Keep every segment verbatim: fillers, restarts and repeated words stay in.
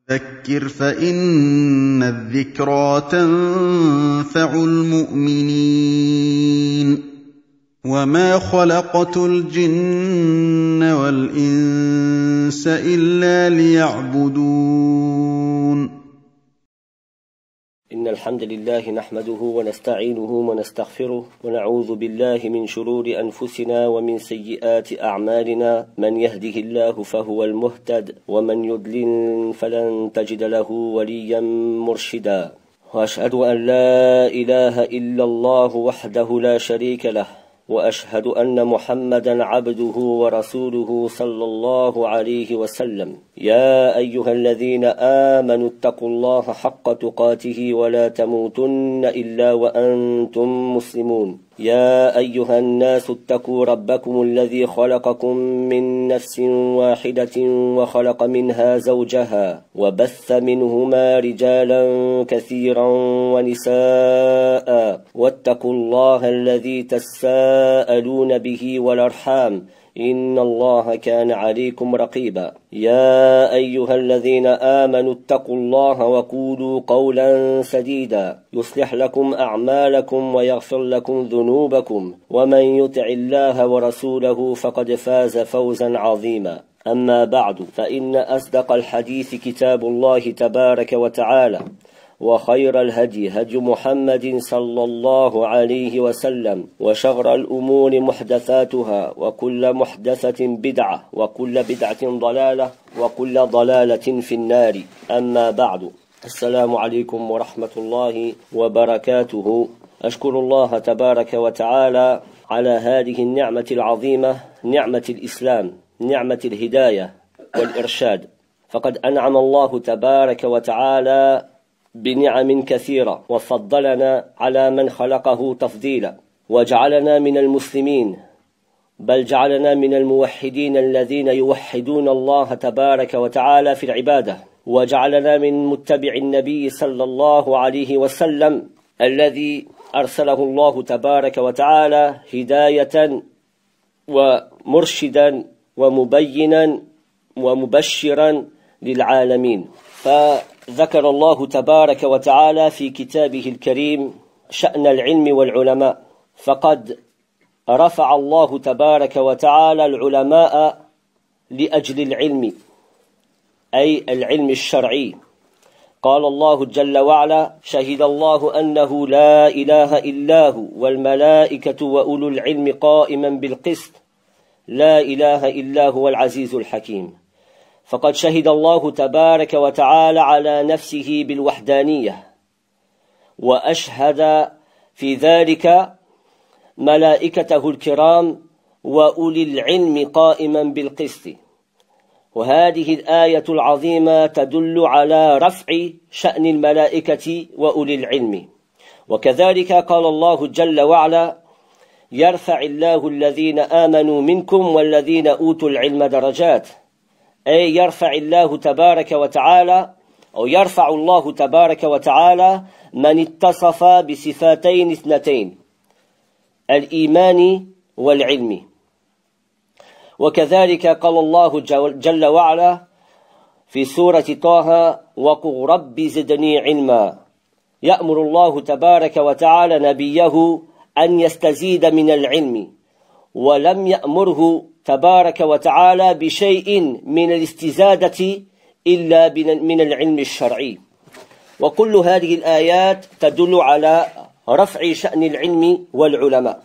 فذكر فإن الذكرى تنفع المؤمنين وما خلقت الجن والإنس إلا ليعبدون إن الحمد لله نحمده ونستعينه ونستغفره ونعوذ بالله من شرور أنفسنا ومن سيئات أعمالنا من يهده الله فهو المهتد ومن يضلل فلن تجد له وليا مرشدا وأشهد أن لا إله إلا الله وحده لا شريك له وأشهد أن محمدا عبده ورسوله صلى الله عليه وسلم يا أيها الذين آمنوا اتقوا الله حق تقاته ولا تموتن إلا وأنتم مسلمون يا أيها الناس اتقوا ربكم الذي خلقكم من نفس واحدة وخلق منها زوجها وبث منهما رجالا كثيرا ونساء واتقوا الله الذي تساءلون به والأرحام إن الله كان عليكم رقيبا يا أيها الذين آمنوا اتقوا الله وقولوا قولا سديدا يصلح لكم أعمالكم ويغفر لكم ذنوبكم ومن يطع الله ورسوله فقد فاز فوزا عظيما أما بعد فإن أصدق الحديث كتاب الله تبارك وتعالى وخير الهدي هدي محمد صلى الله عليه وسلم وشر الأمور محدثاتها وكل محدثة بدعة وكل بدعة ضلالة وكل ضلالة في النار أما بعد السلام عليكم ورحمة الله وبركاته أشكر الله تبارك وتعالى على هذه النعمة العظيمة نعمة الإسلام نعمة الهداية والإرشاد فقد أنعم الله تبارك وتعالى بنعم كثيرة وفضلنا على من خلقه تفضيلا وجعلنا من المسلمين بل جعلنا من الموحدين الذين يوحدون الله تبارك وتعالى في العبادة وجعلنا من متبع النبي صلى الله عليه وسلم الذي أرسله الله تبارك وتعالى هداية ومرشدا ومبينا ومبشرا للعالمين. فذكر الله تبارك وتعالى في كتابه الكريم شأن العلم والعلماء فقد رفع الله تبارك وتعالى العلماء لأجل العلم أي العلم الشرعي. قال الله جل وعلا شهد الله أنه لا إله إلا هو والملائكة وأولو العلم قائما بالقسط لا إله إلا هو العزيز الحكيم. فقد شهد الله تبارك وتعالى على نفسه بالوحدانية وأشهد في ذلك ملائكته الكرام وأولي العلم قائما بالقسط. وهذه الآية العظيمة تدل على رفع شأن الملائكة وأولي العلم. وكذلك قال الله جل وعلا يرفع الله الذين آمنوا منكم والذين أوتوا العلم درجات أي يرفع الله تبارك وتعالى أو يرفع الله تبارك وتعالى من اتصف بصفتين اثنتين الإيمان والعلم. وكذلك قال الله جل وعلا في سورة طه وقل رب زدني علما يأمر الله تبارك وتعالى نبيه أن يستزيد من العلم ولم يأمره تبارك وتعالى بشيء من الاستزادة إلا من العلم الشرعي. وكل هذه الآيات تدل على رفع شأن العلم والعلماء.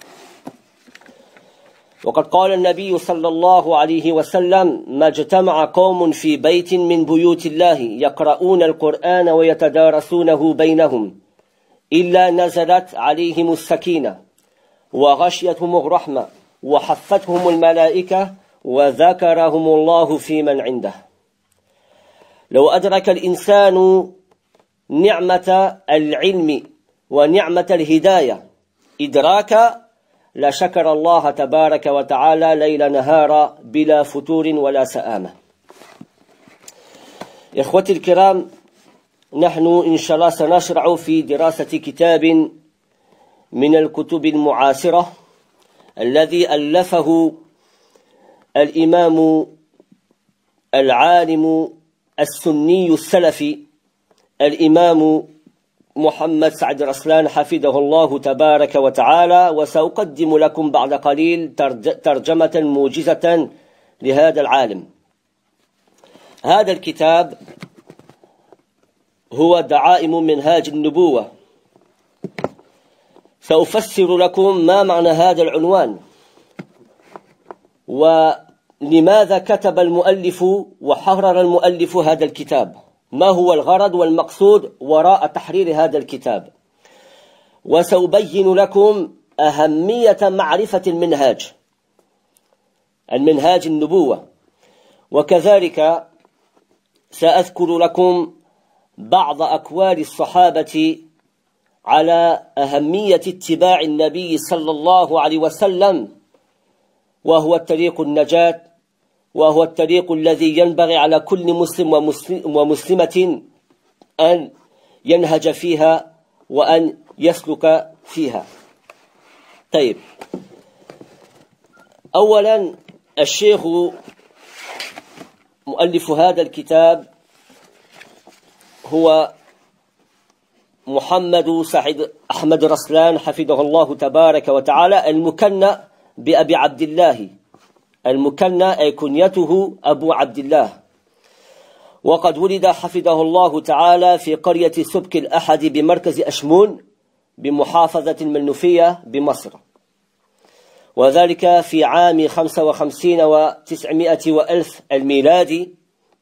وقد قال النبي صلى الله عليه وسلم ما اجتمع قوم في بيت من بيوت الله يقرؤون القرآن ويتدارسونه بينهم إلا نزلت عليهم السكينة وغشيتهم الرحمة وحفتهم الملائكة وذكرهم الله في من عنده. لو أدرك الإنسان نعمة العلم ونعمة الهداية إدراكا لشكر الله تبارك وتعالى ليل نهار بلا فتور ولا سآمة. إخوتي الكرام، نحن إن شاء الله سنشرع في دراسة كتاب من الكتب المعاصرة الذي ألفه الإمام العالم السني السلفي الإمام محمد سعد رسلان حفظه الله تبارك وتعالى، وسأقدم لكم بعد قليل ترجمة موجزة لهذا العالم. هذا الكتاب هو دعائم منهاج النبوة. سأفسر لكم ما معنى هذا العنوان، ولماذا كتب المؤلف وحرر المؤلف هذا الكتاب، ما هو الغرض والمقصود وراء تحرير هذا الكتاب، وسأبين لكم أهمية معرفة المنهاج المنهاج النبوة، وكذلك سأذكر لكم بعض أقوال الصحابة على أهمية اتباع النبي صلى الله عليه وسلم، وهو الطريق النجاة، وهو الطريق الذي ينبغي على كل مسلم ومسلمة أن ينهج فيها وأن يسلك فيها. طيب، أولا الشيخ مؤلف هذا الكتاب هو محمد سعيد أحمد رسلان حفظه الله تبارك وتعالى، المكنى بأبي عبد الله، المكنى أي كنيته أبو عبد الله، وقد ولد حفظه الله تعالى في قرية سبك الأحد بمركز أشمون بمحافظة المنوفية بمصر، وذلك في عام خمسة وخمسين وتسعمائة وألف الميلادي،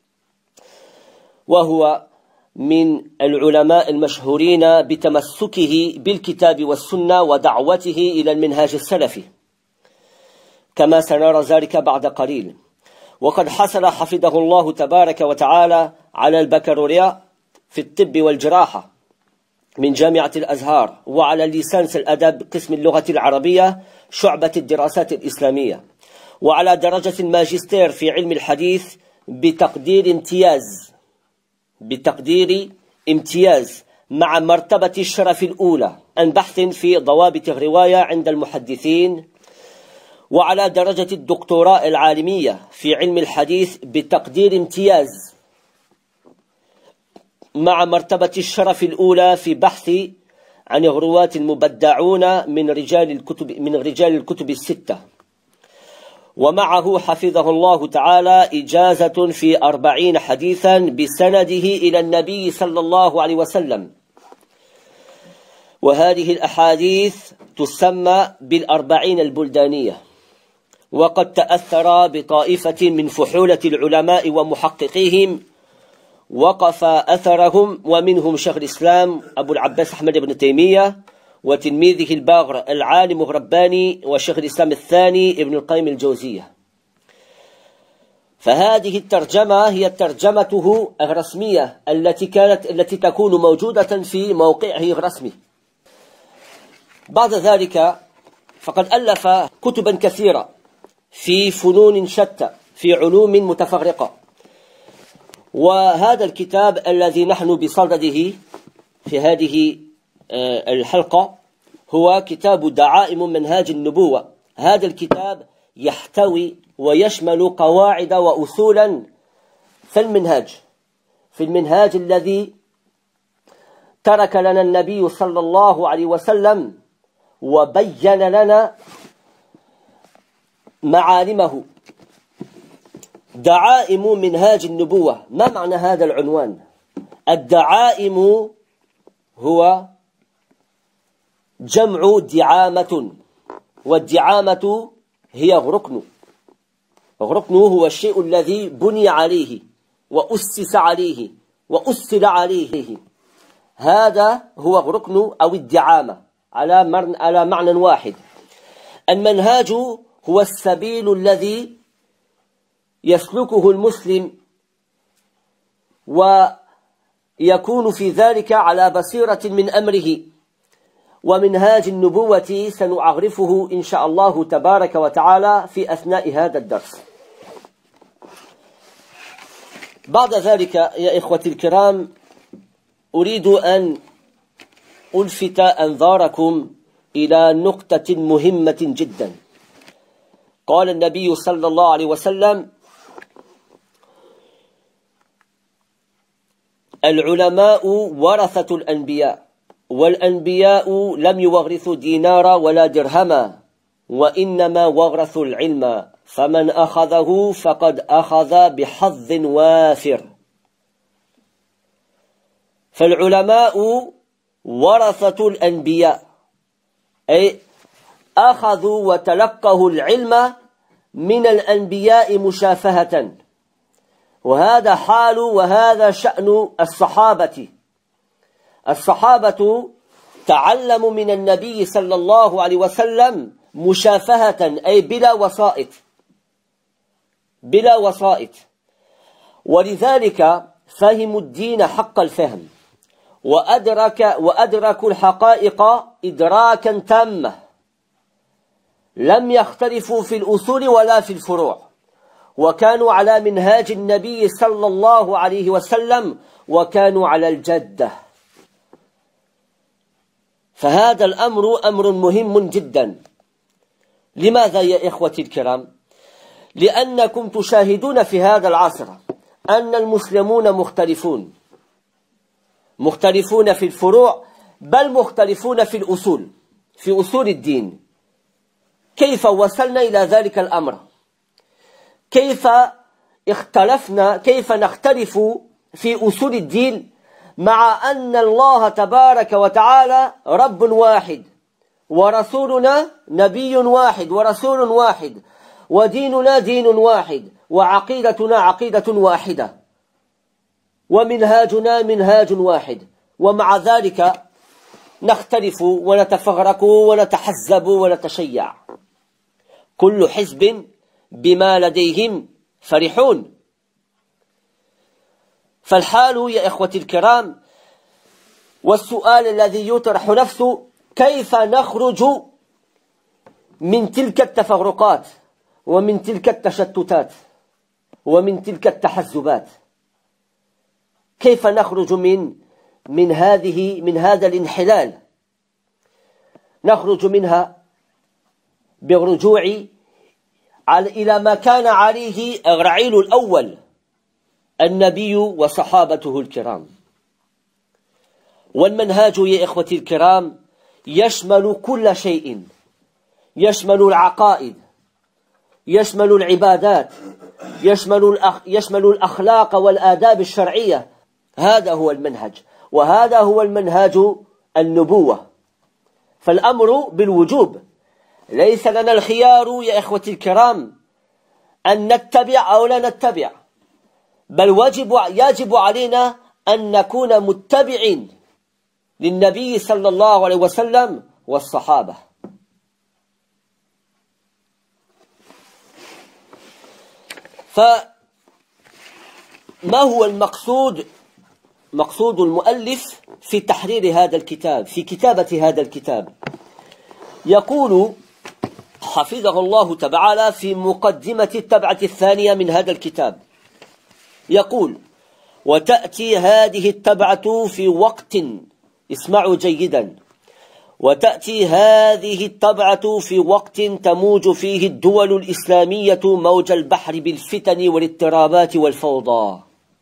وهو من العلماء المشهورين بتمسكه بالكتاب والسنة ودعوته إلى المنهاج السلفي، كما سنرى ذلك بعد قليل. وقد حصل حفظه الله تبارك وتعالى على البكالوريا في الطب والجراحة من جامعة الأزهر، وعلى ليسانس الأدب قسم اللغة العربية شعبة الدراسات الإسلامية، وعلى درجة الماجستير في علم الحديث بتقدير امتياز بتقدير امتياز مع مرتبة الشرف الأولى عن بحث في ضوابط الرواية عند المحدثين، وعلى درجة الدكتوراه العالمية في علم الحديث بتقدير امتياز مع مرتبة الشرف الأولى في بحث عن الرواة المبدعون من رجال الكتب من رجال الكتب الستة، ومعه حفظه الله تعالى إجازة في أربعين حديثا بسنده إلى النبي صلى الله عليه وسلم، وهذه الأحاديث تسمى بالأربعين البلدانية. وقد تأثر بطائفة من فحولة العلماء ومحققيهم وقف أثرهم، ومنهم شيخ الإسلام أبو العباس أحمد بن تيمية، وتلميذه الباغر العالم الرباني وشيخ الإسلام الثاني ابن القيم الجوزية. فهذه الترجمة هي ترجمته الرسمية التي كانت التي تكون موجودة في موقعه الرسمي. بعد ذلك فقد ألف كتبا كثيرة في فنون شتى في علوم متفرقة، وهذا الكتاب الذي نحن بصدده في هذه الحلقة هو كتاب دعائم منهاج النبوة. هذا الكتاب يحتوي ويشمل قواعد وأصولا في المنهاج في المنهاج الذي ترك لنا النبي صلى الله عليه وسلم وبين لنا معالمه. دعائم منهاج النبوة، ما معنى هذا العنوان؟ الدعائم هو جمع دعامة، والدعامة هي غركن. غركن هو الشيء الذي بني عليه وأسس عليه وأسل عليه، هذا هو غركن أو الدعامة على على معنى واحد. المنهاج هو السبيل الذي يسلكه المسلم ويكون في ذلك على بصيرة من أمره. ومنهاج النبوة سنعرفه إن شاء الله تبارك وتعالى في أثناء هذا الدرس. بعد ذلك يا إخوتي الكرام، أريد أن ألفت أنظاركم إلى نقطة مهمة جدا. قال النبي صلى الله عليه وسلم: العلماء ورثة الأنبياء، والأنبياء لم يورثوا دينارا ولا درهما، وإنما ورثوا العلم، فمن أخذه فقد أخذ بحظ وافر. فالعلماء ورثة الأنبياء، أي أخذوا وتلقوا العلم من الأنبياء مشافهة، وهذا حال وهذا شأن الصحابة. الصحابة تعلموا من النبي صلى الله عليه وسلم مشافهة، أي بلا وسائط، بلا وسائط، ولذلك فهموا الدين حق الفهم، وأدرك وأدركوا الحقائق إدراكا تاما، لم يختلفوا في الأصول ولا في الفروع، وكانوا على منهاج النبي صلى الله عليه وسلم، وكانوا على الجدة. فهذا الأمر أمر مهم جدا. لماذا يا إخوتي الكرام؟ لأنكم تشاهدون في هذا العصر أن المسلمون مختلفون، مختلفون في الفروع، بل مختلفون في الأصول، في أصول الدين. كيف وصلنا إلى ذلك الأمر؟ كيف اختلفنا، كيف نختلف في أصول الدين، مع أن الله تبارك وتعالى رب واحد، ورسولنا نبي واحد ورسول واحد، وديننا دين واحد، وعقيدتنا عقيدة واحدة، ومنهاجنا منهاج واحد، ومع ذلك نختلف ونتفرق ونتحزب ونتشيع، كل حزب بما لديهم فرحون. فالحال يا إخوتي الكرام، والسؤال الذي يطرح نفسه: كيف نخرج من تلك التفرقات ومن تلك التشتتات ومن تلك التحزبات؟ كيف نخرج من من هذه من هذا الانحلال؟ نخرج منها بالرجوع إلى ما كان عليه الرعيل الأول، النبي وصحابته الكرام. والمنهاج يا إخوتي الكرام يشمل كل شيء، يشمل العقائد، يشمل العبادات، يشمل الأخ... يشمل الأخلاق والآداب الشرعية. هذا هو المنهج، وهذا هو المنهاج النبوة. فالأمر بالوجوب، ليس لنا الخيار يا إخوتي الكرام أن نتبع أو لا نتبع، بل واجب يجب علينا أن نكون متبعين للنبي صلى الله عليه وسلم والصحابة. فما هو المقصود، مقصود المؤلف في تحرير هذا الكتاب، في كتابة هذا الكتاب؟ يقول حفظه الله تعالى في مقدمة الطبعة الثانية من هذا الكتاب، يقول: وتأتي هذه الطبعة في وقت، اسمعوا جيدا، وتأتي هذه الطبعة في وقت تموج فيه الدول الإسلامية موج البحر بالفتن والاضطرابات والفوضى،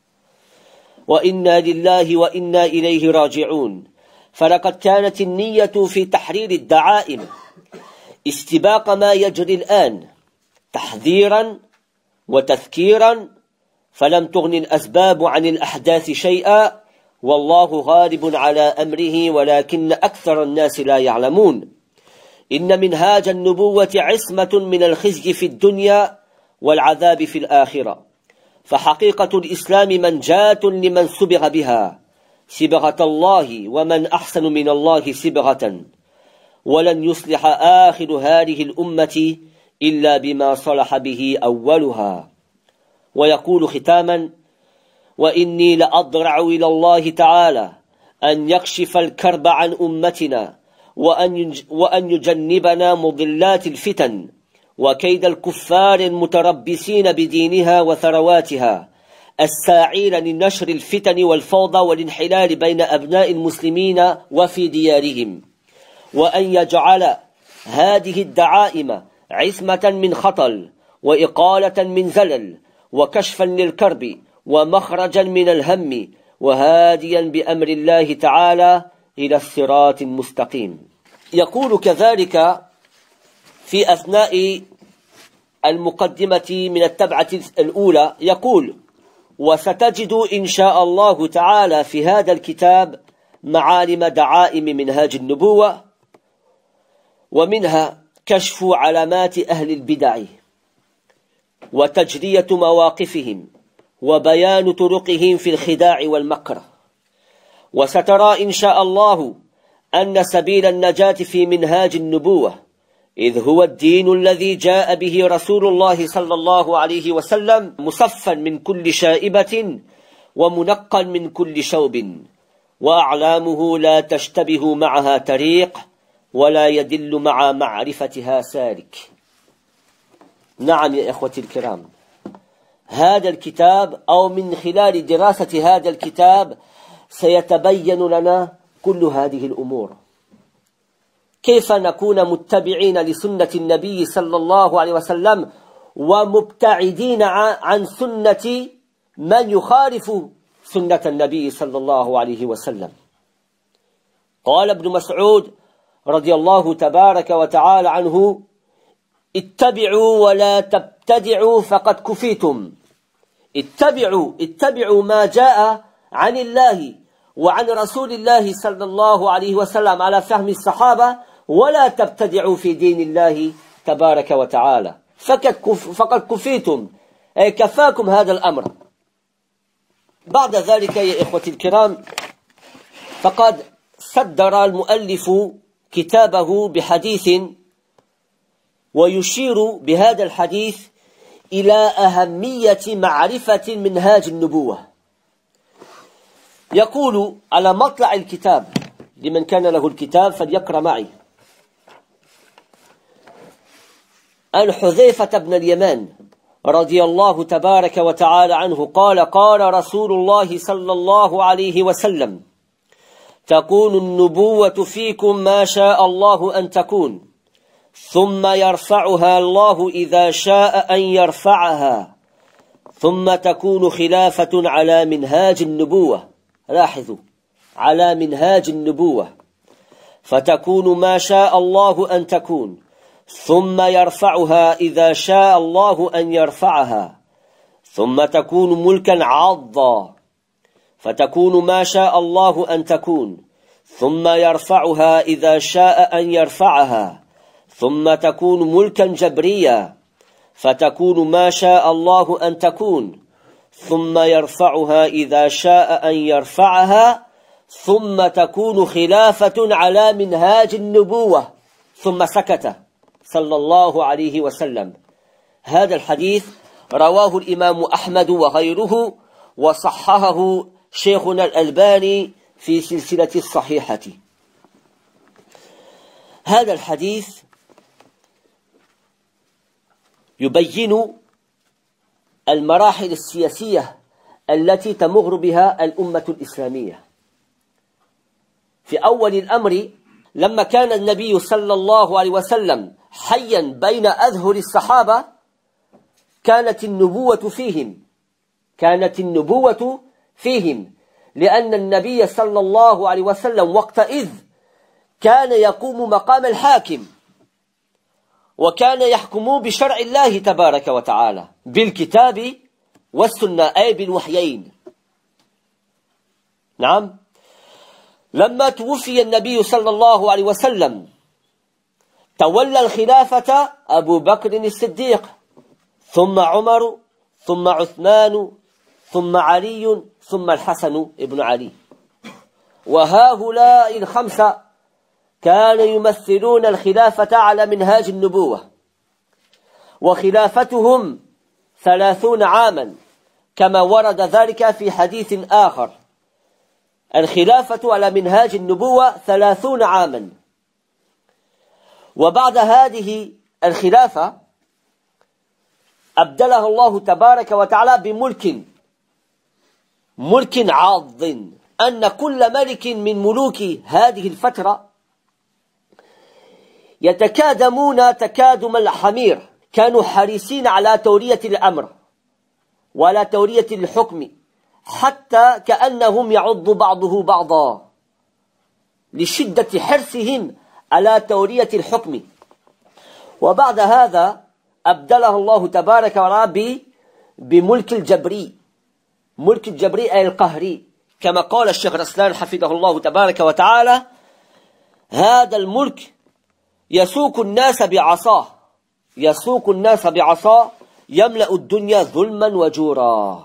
وإنا لله وإنا إليه راجعون. فلقد كانت النية في تحرير الدعائم استباق ما يجري الآن، تحذيرا وتذكيرا، فلم تغن الأسباب عن الأحداث شيئا، والله غالب على أمره ولكن أكثر الناس لا يعلمون. إن منهاج النبوة عصمة من الخزي في الدنيا والعذاب في الآخرة، فحقيقة الإسلام منجاة لمن سبغ بها صبغة الله، ومن أحسن من الله صبغة، ولن يصلح آخر هذه الأمة إلا بما صلح به أولها. ويقول ختاما: وإني لأضرع إلى الله تعالى أن يكشف الكرب عن أمتنا، وأن يجنبنا مضلات الفتن وكيد الكفار المتربصين بدينها وثرواتها، الساعين لنشر الفتن والفوضى والانحلال بين أبناء المسلمين وفي ديارهم، وأن يجعل هذه الدعائم عصمة من خطل، وإقالة من زلل، وكشفا للكرب، ومخرجا من الهم، وهاديا بأمر الله تعالى إلى الصراط المستقيم. يقول كذلك في أثناء المقدمة من التبعة الأولى، يقول: وستجد إن شاء الله تعالى في هذا الكتاب معالم دعائم منهاج النبوة، ومنها كشف علامات أهل البدع وتجلية مواقفهم وبيان طرقهم في الخداع والمكر. وسترى إن شاء الله أن سبيل النجاة في منهاج النبوة، إذ هو الدين الذي جاء به رسول الله صلى الله عليه وسلم مصفا من كل شائبة ومنقا من كل شوب، وأعلامه لا تشتبه معها طريق ولا يدل مع معرفتها سالك. نعم يا إخوتي الكرام، هذا الكتاب أو من خلال دراسة هذا الكتاب سيتبين لنا كل هذه الأمور، كيف نكون متبعين لسنة النبي صلى الله عليه وسلم ومبتعدين عن سنة من يخالف سنة النبي صلى الله عليه وسلم. قال ابن مسعود رضي الله تبارك وتعالى عنه: اتبعوا ولا تبتدعوا فقد كفيتم. اتبعوا اتبعوا ما جاء عن الله وعن رسول الله صلى الله عليه وسلم على فهم الصحابة، ولا تبتدعوا في دين الله تبارك وتعالى فقد كفيتم، أي كفاكم هذا الأمر. بعد ذلك يا إخوتي الكرام، فقد صدر المؤلف كتابه بحديث، ويشير بهذا الحديث إلى أهمية معرفة منهاج النبوة. يقول على مطلع الكتاب، لمن كان له الكتاب فليقرأ معي: عن حذيفة بن اليمان رضي الله تبارك وتعالى عنه قال: قال رسول الله صلى الله عليه وسلم: تكون النبوة فيكم ما شاء الله أن تكون، ثم يرفعها الله إذا شاء أن يرفعها، ثم تكون خلافة على منهاج النبوة. لاحظوا، على منهاج النبوة، فتكون ما شاء الله أن تكون، ثم يرفعها إذا شاء الله أن يرفعها، ثم تكون ملكا عضا، فتكون ما شاء الله أن تكون، ثم يرفعها إذا شاء أن يرفعها، ثم تكون ملكا جبريا، فتكون ما شاء الله أن تكون، ثم يرفعها إذا شاء أن يرفعها، ثم تكون خلافة على منهاج النبوة. ثم سكت صلى الله عليه وسلم. هذا الحديث رواه الإمام أحمد وغيره، وصححه شيخنا الألباني في سلسلة الصحيحة. هذا الحديث يبين المراحل السياسية التي تمر بها الأمة الإسلامية. في أول الأمر، لما كان النبي صلى الله عليه وسلم حيا بين أظهر الصحابة، كانت النبوة فيهم كانت النبوة فيهم لأن النبي صلى الله عليه وسلم وقتئذ كان يقوم مقام الحاكم، وكان يحكم بشرع الله تبارك وتعالى بالكتاب والسنة، أي بالوحيين. نعم، لما توفي النبي صلى الله عليه وسلم تولى الخلافة أبو بكر الصديق، ثم عمر، ثم عثمان، ثم علي، ثم الحسن ابن علي. وهؤلاء الخمسة كانوا يمثلون الخلافة على منهاج النبوة، وخلافتهم ثلاثون عاما كما ورد ذلك في حديث آخر. الخلافة على منهاج النبوة ثلاثون عاما. وبعد هذه الخلافة أبدلها الله تبارك وتعالى بملك ملك عاض، أن كل ملك من ملوك هذه الفترة يتكادمون تكادم الحمير، كانوا حريصين على تولية الأمر وعلى تولية الحكم حتى كأنهم يعض بعضه بعضا لشدة حرصهم على تورية الحكم. وبعد هذا أبدله الله تبارك وتعالى بملك الجبري، ملك الجبري أي القهري، كما قال الشيخ رسلان حفظه الله تبارك وتعالى: هذا الملك يسوق الناس بعصاه، يسوق الناس بعصاه يملأ الدنيا ظلما وجورا،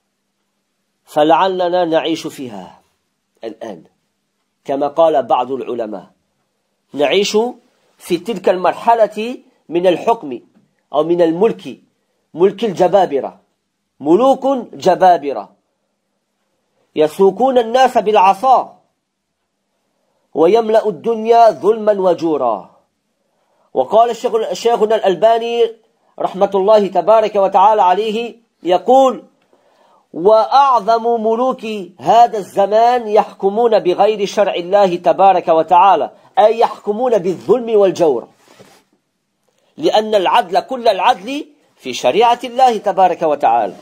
فلعلنا نعيش فيها الآن كما قال بعض العلماء، نعيش في تلك المرحلة من الحكم أو من الملك، ملك الجبابرة، ملوك جبابرة يسوقون الناس بالعصا ويملأ الدنيا ظلما وجورا. وقال الشيخ شيخنا الألباني رحمة الله تبارك وتعالى عليه يقول: وأعظم ملوك هذا الزمان يحكمون بغير شرع الله تبارك وتعالى، أي يحكمون بالظلم والجور، لأن العدل كل العدل في شريعة الله تبارك وتعالى.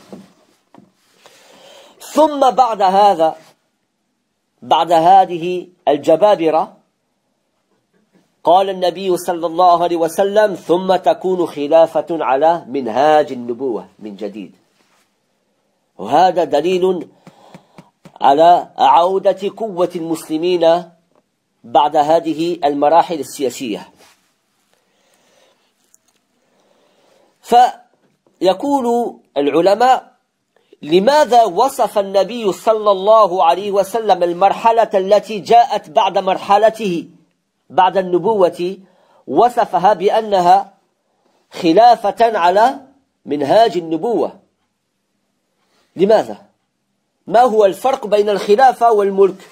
ثم بعد هذا، بعد هذه الجبابرة، قال النبي صلى الله عليه وسلم: ثم تكون خلافة على منهاج النبوة من جديد. وهذا دليل على عودة قوة المسلمين بعد هذه المراحل السياسية. فيقول العلماء: لماذا وصف النبي صلى الله عليه وسلم المرحلة التي جاءت بعد مرحلته بعد النبوة، وصفها بأنها خلافة على منهاج النبوة؟ لماذا؟ ما هو الفرق بين الخلافة والملك؟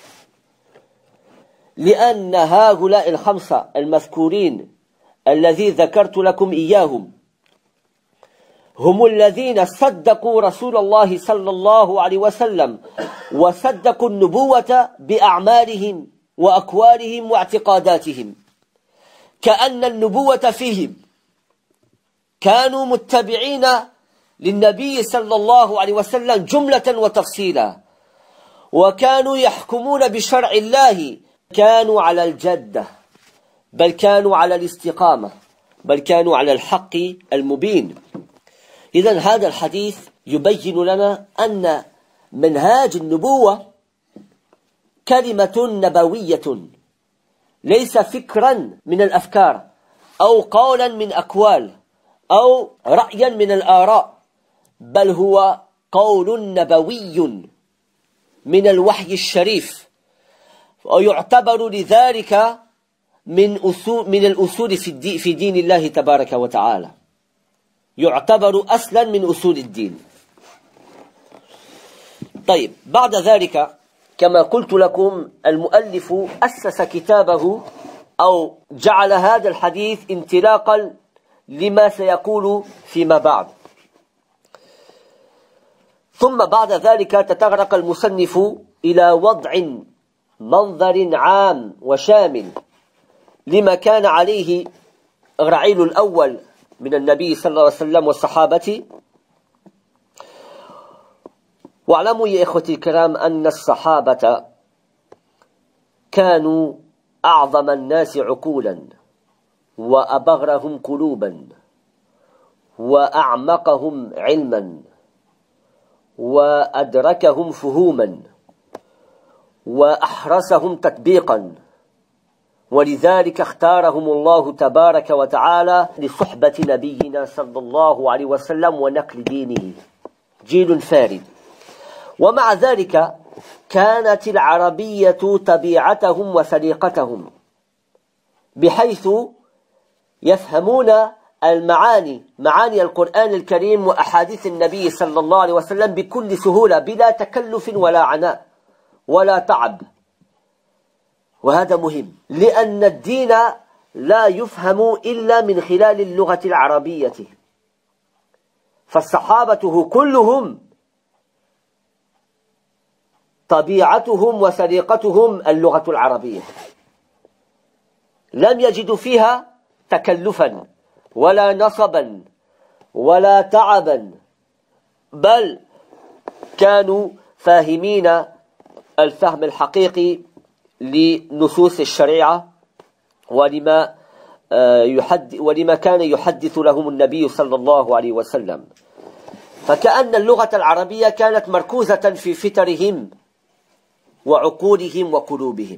لأن هؤلاء الخمسة المذكورين الذي ذكرت لكم إياهم هم الذين صدقوا رسول الله صلى الله عليه وسلم، وصدقوا النبوة بأعمالهم وأقوالهم واعتقاداتهم، كأن النبوة فيهم، كانوا متبعين للنبي صلى الله عليه وسلم جملة وتفصيلا، وكانوا يحكمون بشرع الله، كانوا على الجدة، بل كانوا على الاستقامة، بل كانوا على الحق المبين. إذن هذا الحديث يبين لنا أن منهاج النبوة كلمة نبوية، ليس فكرا من الأفكار أو قولا من أقوال أو رأيا من الآراء، بل هو قول نبوي من الوحي الشريف، ويعتبر لذلك من أصول من الأصول في, في دين الله تبارك وتعالى، يعتبر أصلا من أصول الدين. طيب، بعد ذلك كما قلت لكم المؤلف أسس كتابه أو جعل هذا الحديث انطلاقا لما سيقول فيما بعد. ثم بعد ذلك تطرق المصنف إلى وضع منظر عام وشامل لما كان عليه الرعيل الأول من النبي صلى الله عليه وسلم والصحابة. واعلموا يا إخوتي الكرام أن الصحابة كانوا أعظم الناس عقولا، وأبغرهم قلوبا، وأعمقهم علما، وأدركهم فهوما، وأحرسهم تطبيقا، ولذلك اختارهم الله تبارك وتعالى لصحبة نبينا صلى الله عليه وسلم ونقل دينه، جيل فارد. ومع ذلك كانت العربية طبيعتهم وسليقتهم، بحيث يفهمون المعاني معاني القرآن الكريم وأحاديث النبي صلى الله عليه وسلم بكل سهولة، بلا تكلف ولا عناء ولا تعب. وهذا مهم، لأن الدين لا يفهم إلا من خلال اللغة العربية، فالصحابة كلهم طبيعتهم وسليقتهم اللغة العربية، لم يجدوا فيها تكلفا ولا نصبا ولا تعبا، بل كانوا فاهمين الفهم الحقيقي لنصوص الشريعة ولما يحد ولما كان يحدث لهم النبي صلى الله عليه وسلم. فكأن اللغة العربية كانت مركوزة في فطرهم وعقولهم وقلوبهم،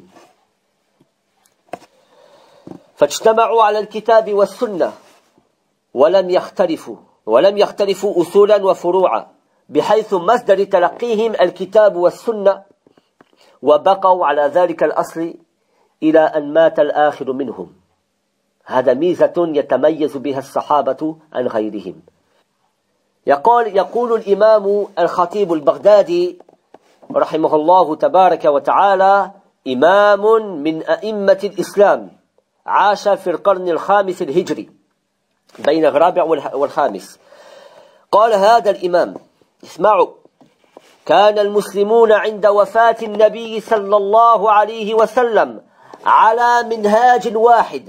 فاجتمعوا على الكتاب والسنة ولم يختلفوا ولم يختلفوا أصولا وفروعا، بحيث مصدر تلقيهم الكتاب والسنة، وبقوا على ذلك الأصل إلى أن مات الآخر منهم. هذا ميزة يتميز بها الصحابة عن غيرهم. يقول, يقول الإمام الخطيب البغدادي رحمه الله تبارك وتعالى: إمام من أئمة الإسلام، عاش في القرن الخامس الهجري بين الرابع والخامس. قال هذا الإمام، اسمعوا: كان المسلمون عند وفاة النبي صلى الله عليه وسلم على منهاج واحد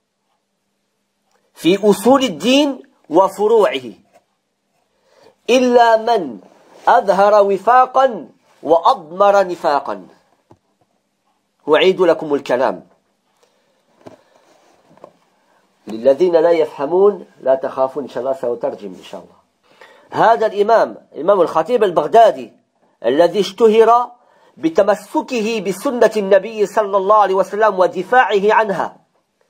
في أصول الدين وفروعه، إلا من أظهر وفاقا وأضمر نفاقا. أعيد لكم الكلام للذين لا يفهمون، لا تخافون إن شاء الله سأترجم إن شاء الله. هذا الإمام الإمام الخطيب البغدادي الذي اشتهر بتمسكه بسنة النبي صلى الله عليه وسلم ودفاعه عنها،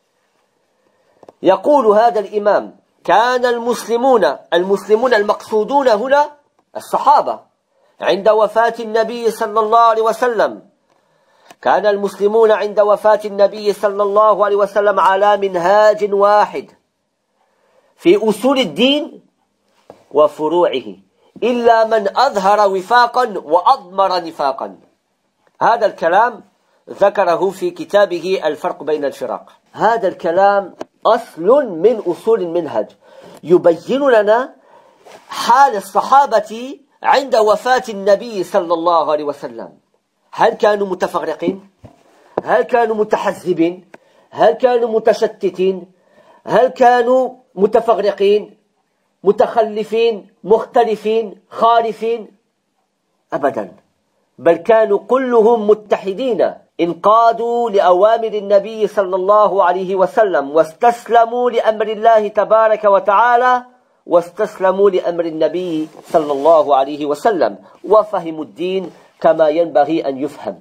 يقول هذا الإمام: كان المسلمون المسلمون المقصودون هنا الصحابة عند وفاة النبي صلى الله عليه وسلم كان المسلمون عند وفاة النبي صلى الله عليه وسلم على منهاج واحد في أصول الدين وفروعه، إلا من أظهر وفاقا وأضمر نفاقا. هذا الكلام ذكره في كتابه الفرق بين الفرق. هذا الكلام أصل من أصول المنهج، يبين لنا حال الصحابة عند وفاة النبي صلى الله عليه وسلم. هل كانوا متفرقين؟ هل كانوا متحزبين؟ هل كانوا متشتتين؟ هل كانوا متفرقين متخلفين مختلفين خالفين؟ أبدا، بل كانوا كلهم متحدين، انقادوا لأوامر النبي صلى الله عليه وسلم، واستسلموا لأمر الله تبارك وتعالى، واستسلموا لأمر النبي صلى الله عليه وسلم، وفهموا الدين كما ينبغي أن يفهم.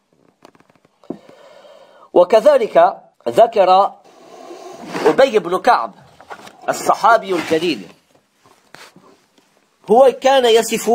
وكذلك ذكر أبي بن كعب الصحابي الجليل، هو كان يصف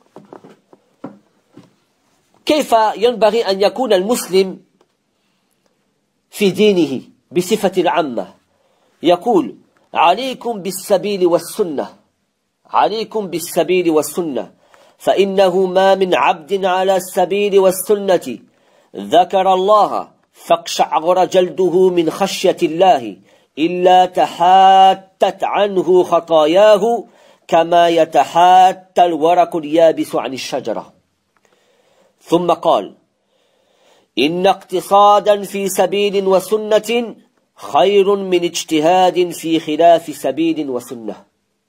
كيف ينبغي أن يكون المسلم في دينه بصفة العامة. يقول: عليكم بالسبيل والسنة، عليكم بالسبيل والسنة، فإنه ما من عبد على السبيل والسنة ذكر الله فاقشعر جلده من خشية الله إلا تحاتت عنه خطاياه كما يتحات الورق اليابس عن الشجرة. ثم قال: إن اقتصادا في سبيل وسنة خير من اجتهاد في خلاف سبيل وسنة،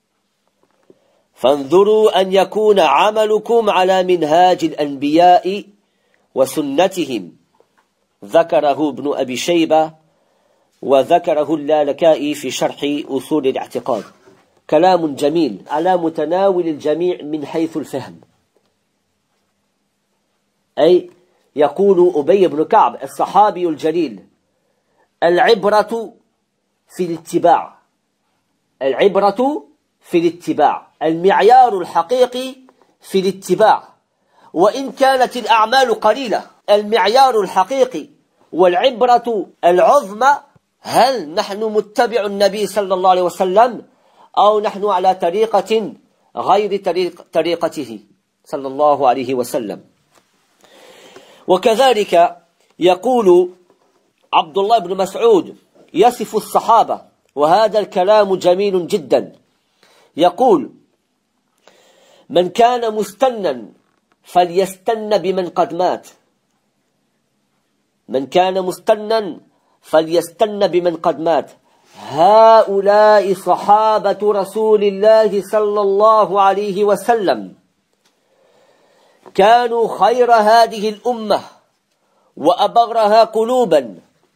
فانظروا أن يكون عملكم على منهاج الأنبياء وسنتهم. ذكره ابن أبي شيبة وذكره اللالكائي في شرح أصول الاعتقاد. كلام جميل على متناول الجميع من حيث الفهم. أي يقول أبي بن كعب الصحابي الجليل: العبرة في الاتباع، العبرة في الاتباع، المعيار الحقيقي في الاتباع، وإن كانت الأعمال قليلة، المعيار الحقيقي والعبرة العظمى هل نحن متبع النبي صلى الله عليه وسلم أو نحن على طريقة غير طريق طريقته صلى الله عليه وسلم. وكذلك يقول عبد الله بن مسعود يصف الصحابة، وهذا الكلام جميل جدا، يقول: من كان مستنا فليستن بمن قد مات، من كان مستنا فليستن بمن قد مات. هؤلاء صحابة رسول الله صلى الله عليه وسلم كانوا خير هذه الأمة وأبرها قلوبا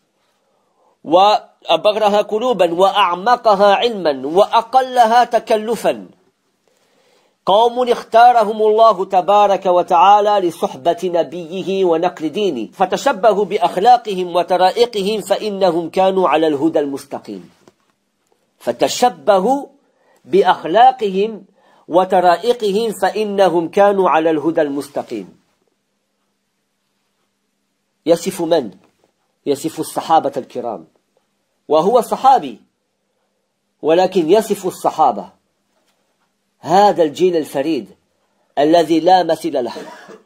وأبرها قلوبا وأعمقها علما وأقلها تكلفا، قوم اختارهم الله تبارك وتعالى لصحبة نبيه ونقل دينه، فتشبهوا بأخلاقهم وطرائقهم فإنهم كانوا على الهدى المستقيم. فتشبهوا بأخلاقهم وطرائقهم فإنهم كانوا على الهدى المستقيم. يصف من؟ يصف الصحابة الكرام، وهو صحابي ولكن يصف الصحابة، هذا الجيل الفريد الذي لا مثيل له.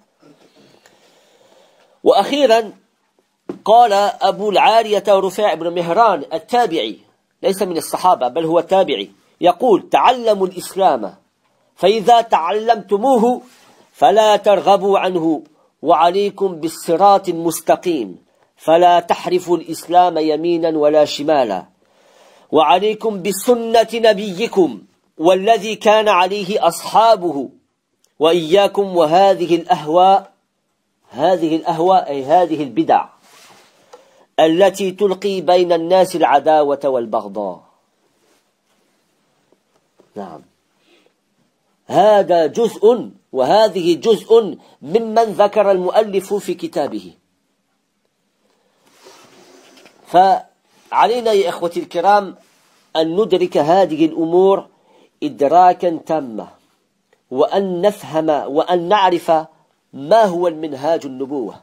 وأخيرا قال أبو العالية رفاع بن مهران التابعي، ليس من الصحابة بل هو تابعي، يقول: تعلموا الإسلام فإذا تعلمتموه فلا ترغبوا عنه، وعليكم بالصراط المستقيم فلا تحرفوا الإسلام يمينا ولا شمالا، وعليكم بسنة نبيكم والذي كان عليه أصحابه، وإياكم وهذه الأهواء، هذه الأهواء أي هذه البدع التي تلقي بين الناس العداوة والبغضاء. نعم، هذا جزء وهذه جزء ممن ذكر المؤلف في كتابه. فعلينا يا إخوتي الكرام أن ندرك هذه الأمور إدراكا تاما، وأن نفهم وأن نعرف ما هو المنهاج النبوة،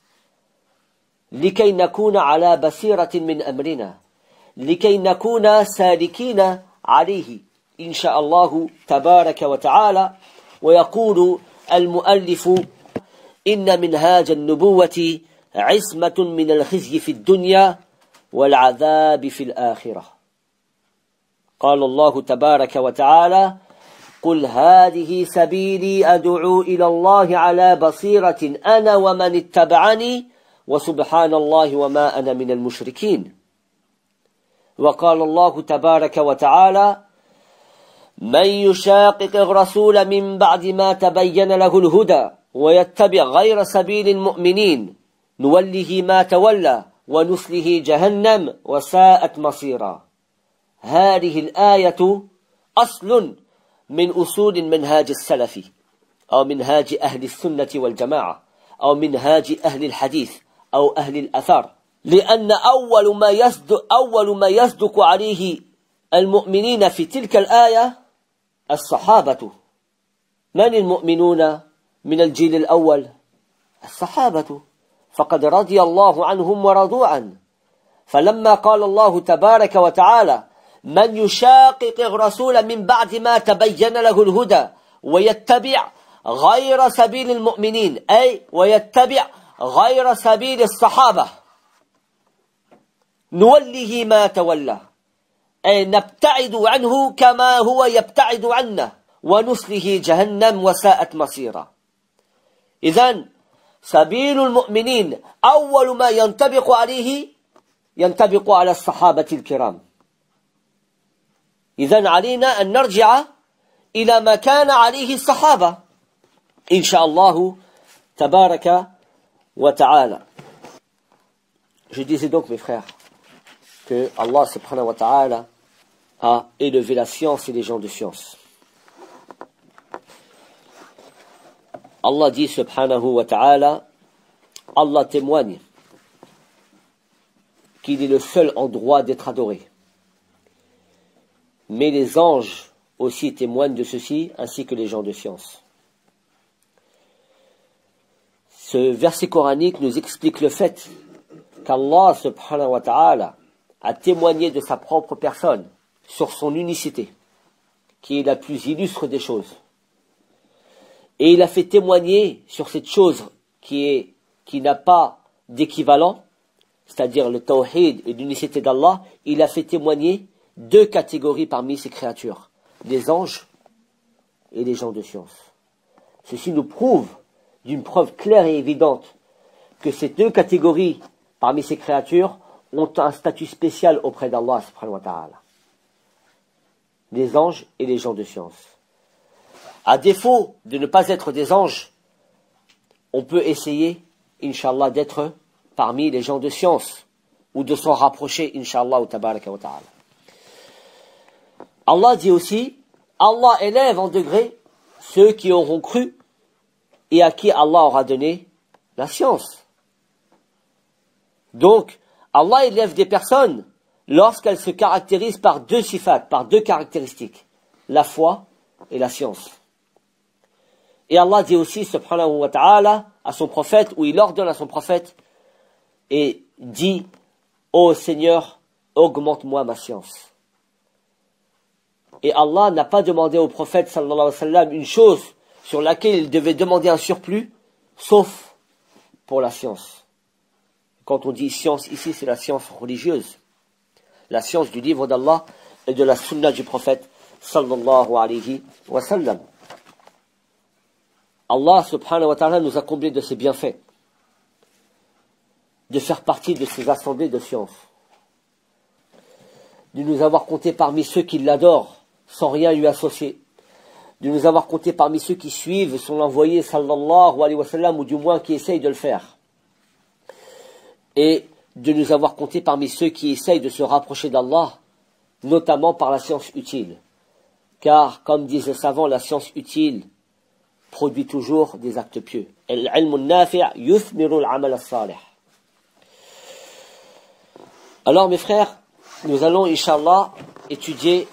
لكي نكون على بصيرة من أمرنا، لكي نكون سالكين عليه إن شاء الله تبارك وتعالى. ويقول المؤلف: إن منهاج النبوة عصمة من الخزي في الدنيا والعذاب في الآخرة. قال الله تبارك وتعالى: قل هذه سبيلي أدعو إلى الله على بصيرة أنا ومن اتبعني وسبحان الله وما أنا من المشركين. وقال الله تبارك وتعالى: من يشاقق الرسول من بعد ما تبين له الهدى ويتبع غير سبيل المؤمنين نوله ما تولى ونسله جهنم وساءت مصيرا. هذه الآية أصل من أصول منهاج السلف، أو منهاج أهل السنة والجماعة، أو منهاج أهل الحديث أو أهل الأثر، لأن أول ما يصدق, أول ما يصدق عليه المؤمنين في تلك الآية الصحابة. من المؤمنون من الجيل الأول؟ الصحابة، فقد رضي الله عنهم ورضوا عنه. فلما قال الله تبارك وتعالى: من يشاقق الرسول من بعد ما تبين له الهدى ويتبع غير سبيل المؤمنين، أي ويتبع غير سبيل الصحابة، نوله ما تولى، أي نبتعد عنه كما هو يبتعد عنا، ونسله جهنم وساءت مصيرا. إذن سبيل المؤمنين أول ما ينطبق عليه ينطبق على الصحابة الكرام. إذن علينا أن نرجع إلى ما كان عليه الصحابة إن شاء الله تبارك وتعالى. Je disais donc, mes frères, que Allah subhanahu wa ta'ala a élevé la science et les gens de science. Allah dit subhanahu wa ta'ala, Allah témoigne qu'il est le seul en droit d'être adoré. Mais les anges aussi témoignent de ceci, ainsi que les gens de science. Ce verset coranique nous explique le fait qu'Allah subhanahu wa ta'ala a témoigné de sa propre personne sur son unicité, qui est la plus illustre des choses. Et il a fait témoigner sur cette chose qui est, qui n'a pas d'équivalent, c'est-à-dire le tawhid et l'unicité d'Allah, il a fait témoigner deux catégories parmi ses créatures, les anges et les gens de science. Ceci nous prouve d'une preuve claire et évidente que ces deux catégories parmi ces créatures ont un statut spécial auprès d'Allah subhanahu wa ta'ala. Les anges et les gens de science. À défaut de ne pas être des anges, on peut essayer, Inch'Allah, d'être parmi les gens de science, ou de s'en rapprocher, Inch'Allah, ou tabaraka wa ta'ala. Allah dit aussi, Allah élève en degré ceux qui auront cru et à qui Allah aura donné la science. Donc, Allah élève des personnes lorsqu'elles se caractérisent par deux sifat, par deux caractéristiques, la foi et la science. Et Allah dit aussi, subhanahu wa ta'ala, à son prophète, ou il ordonne à son prophète, et dit, ô Seigneur, augmente-moi ma science. Et Allah n'a pas demandé au prophète, sallallahu alayhi wa sallam, une chose sur laquelle il devait demander un surplus, sauf pour la science. Quand on dit science ici, c'est la science religieuse, la science du livre d'Allah et de la sunna du prophète, sallallahu alayhi wa sallam. Allah subhanahu wa ta'ala nous a comblés de ses bienfaits, de faire partie de ces assemblées de science, de nous avoir comptés parmi ceux qui l'adorent, sans rien lui associer, de nous avoir comptés parmi ceux qui suivent son envoyé sallallahu alayhi wa sallam, ou du moins qui essayent de le faire, et de nous avoir comptés parmi ceux qui essayent de se rapprocher d'Allah, notamment par la science utile, car comme disent les savants, la science utile produit toujours des actes pieux. Alors mes frères, nous allons Inch'Allah étudier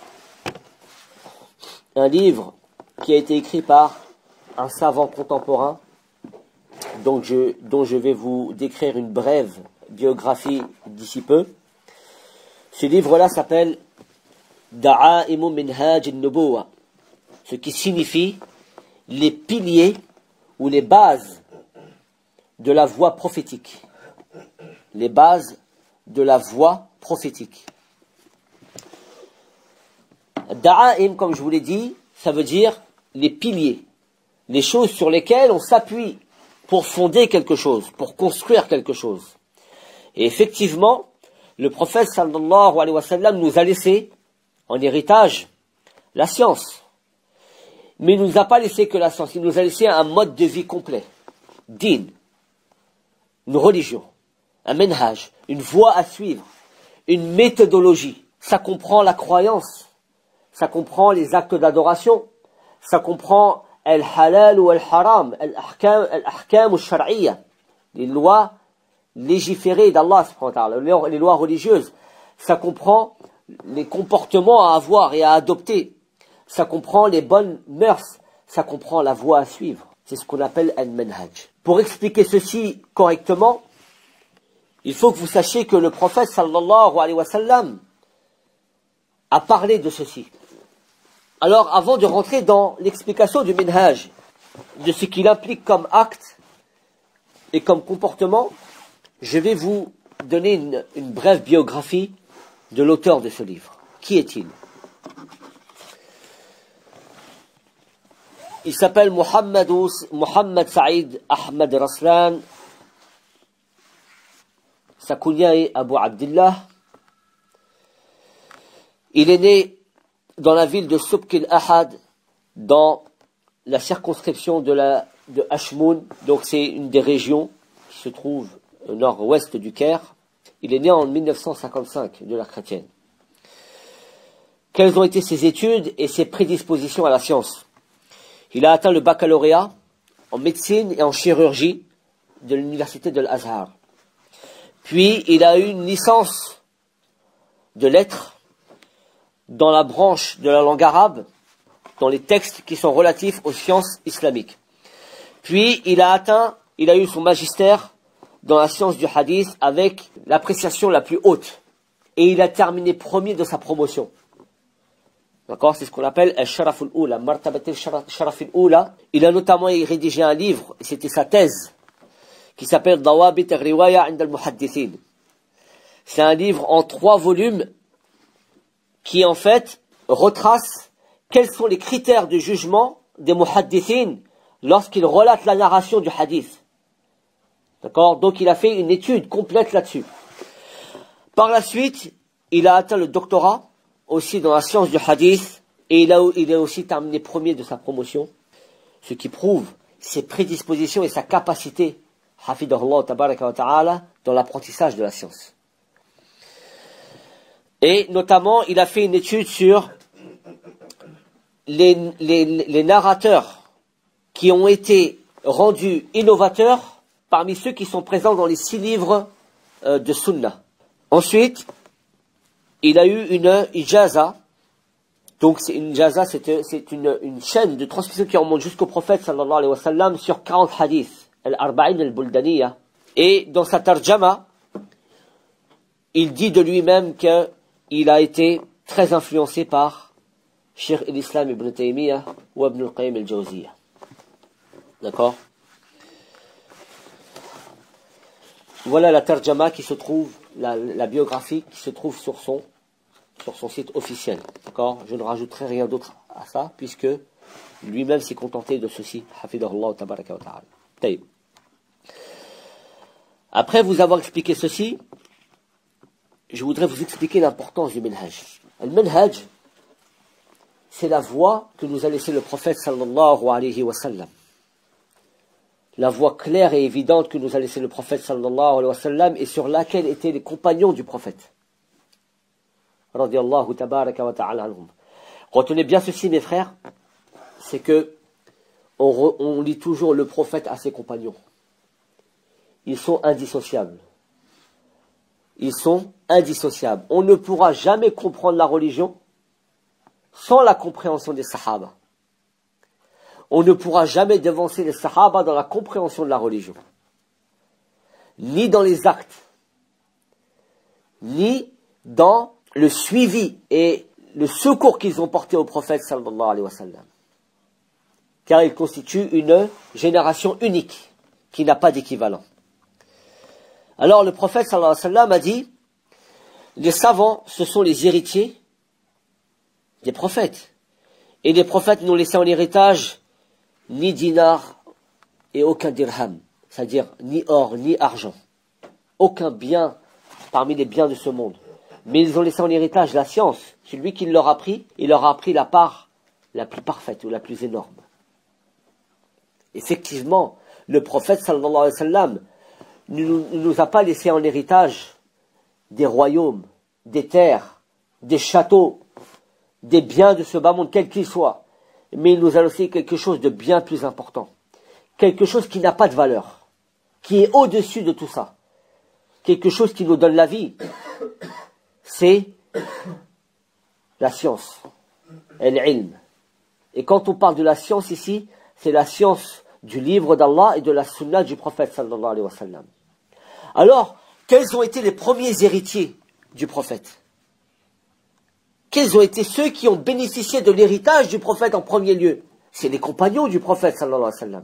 un livre qui a été écrit par un savant contemporain, donc je, dont je vais vous décrire une brève biographie d'ici peu. Ce livre-là s'appelle Da'aimu Minhaj al-Nubuwa, ce qui signifie les piliers ou les bases de la voie prophétique. Les bases de la voie prophétique. Da'aim, comme je vous l'ai dit, ça veut dire les piliers, les choses sur lesquelles on s'appuie pour fonder quelque chose, pour construire quelque chose. Et effectivement, le prophète sallallahu alayhi wa sallam nous a laissé en héritage la science. Mais il ne nous a pas laissé que la science, il nous a laissé un mode de vie complet. Din, une religion, un menhaj, une voie à suivre, une méthodologie. Ça comprend la croyance, ça comprend les actes d'adoration, ça comprend al-halal ou al-haram, al-ahkam ou al-shar'iyya, les lois légiférées d'Allah, les lois religieuses. Ça comprend les comportements à avoir et à adopter. Ça comprend les bonnes mœurs, ça comprend la voie à suivre. C'est ce qu'on appelle al-manhaj. Pour expliquer ceci correctement, il faut que vous sachiez que le prophète sallallahu alayhi wa sallam a parlé de ceci. Alors, avant de rentrer dans l'explication du minhaj, de ce qu'il implique comme acte et comme comportement, je vais vous donner une, une brève biographie de l'auteur de ce livre. Qui est-il? Il s'appelle Muhammad, Muhammad Saïd Ahmad Raslan. Sa kunya est Abu Abdillah. Il est né dans la ville de Subk al-Ahad, dans la circonscription de, la, de Ashmoun. Donc c'est une des régions qui se trouve au nord-ouest du Caire. Il est né en mille neuf cent cinquante-cinq de l'ère chrétienne. Quelles ont été ses études et ses prédispositions à la science? Il a atteint le baccalauréat en médecine et en chirurgie de l'université de l'Azhar. Puis il a eu une licence de lettres dans la branche de la langue arabe, dans les textes qui sont relatifs aux sciences islamiques. Puis il a atteint, il a eu son magistère dans la science du hadith avec l'appréciation la plus haute. Et il a terminé premier de sa promotion. D'accord? C'est ce qu'on appelle al-sharaf al-oula, martabat al-sharaf al-oula. Il a notamment rédigé un livre, et c'était sa thèse, qui s'appelle Dawabit al-riwaya 'inda al-muhaddithin. C'est un livre en trois volumes qui en fait retrace quels sont les critères de jugement des muhaddithin lorsqu'ils relatent la narration du hadith. D'accord? Donc il a fait une étude complète là-dessus. Par la suite, il a atteint le doctorat aussi dans la science du hadith et il a, il a aussi terminé premier de sa promotion, ce qui prouve ses prédispositions et sa capacité, hafidahullah tabaraka wa ta'ala, dans l'apprentissage de la science. Et notamment, il a fait une étude sur les, les, les narrateurs qui ont été rendus innovateurs parmi ceux qui sont présents dans les six livres euh, de Sunna. Ensuite, il a eu une ijaza. Donc, c'est une ijaza, c'est, c'est une, une chaîne de transmission qui remonte jusqu'au prophète sallallahu alayhi wa sallam sur quarante hadiths, al-arba'in al-buldaniya. Et dans sa tarjama, il dit de lui-même qu'il a été très influencé par Cheikh al-Islam ibn Taymiyyah ou ibn al-Qayyim al-Jawziyya. D'accord? Voilà la tarjama qui se trouve, la, la biographie qui se trouve sur son, sur son site officiel. D'accord? Je ne rajouterai rien d'autre à ça, puisque lui-même s'est contenté de ceci. Hafidahullah tabaraka wa ta'ala. Taïb. Après vous avoir expliqué ceci, je voudrais vous expliquer l'importance du minhaj. Le minhaj, c'est la voie que nous a laissé le prophète sallallahu alayhi wa sallam. La voie claire et évidente que nous a laissé le prophète sallallahu alayhi wa sallam et sur laquelle étaient les compagnons du prophète. Radiyallahu tabaraka wa ta'ala anhum. Retenez bien ceci, mes frères, c'est que on, re, on lit toujours le prophète à ses compagnons. Ils sont indissociables. Ils sont indissociables. On ne pourra jamais comprendre la religion sans la compréhension des sahaba. On ne pourra jamais devancer les sahaba dans la compréhension de la religion. Ni dans les actes, ni dans le suivi et le secours qu'ils ont porté au prophète sallallahu alayhi wa sallam. Car ils constituent une génération unique qui n'a pas d'équivalent. Alors le prophète sallallahu alayhi wa sallam a dit, les savants, ce sont les héritiers des prophètes. Et les prophètes n'ont laissé en héritage ni dinar et aucun dirham, c'est-à-dire ni or, ni argent. Aucun bien parmi les biens de ce monde. Mais ils ont laissé en héritage la science. Celui qui leur a pris, il leur a pris la part la plus parfaite ou la plus énorme. Effectivement, le prophète sallallahu alayhi wa sallam ne nous, nous a pas laissé en héritage des royaumes, des terres, des châteaux, des biens de ce bas monde, quels qu'ils soient. Mais il nous a laissé quelque chose de bien plus important. Quelque chose qui n'a pas de valeur. Qui est au-dessus de tout ça. Quelque chose qui nous donne la vie. C'est la science. Al-ilm. Et quand on parle de la science ici, c'est la science du livre d'Allah et de la sunna du prophète sallallahu alayhi wa sallam. Alors, quels ont été les premiers héritiers du prophète? Quels ont été ceux qui ont bénéficié de l'héritage du prophète en premier lieu? C'est les compagnons du prophète sallallahu alayhi wa sallam.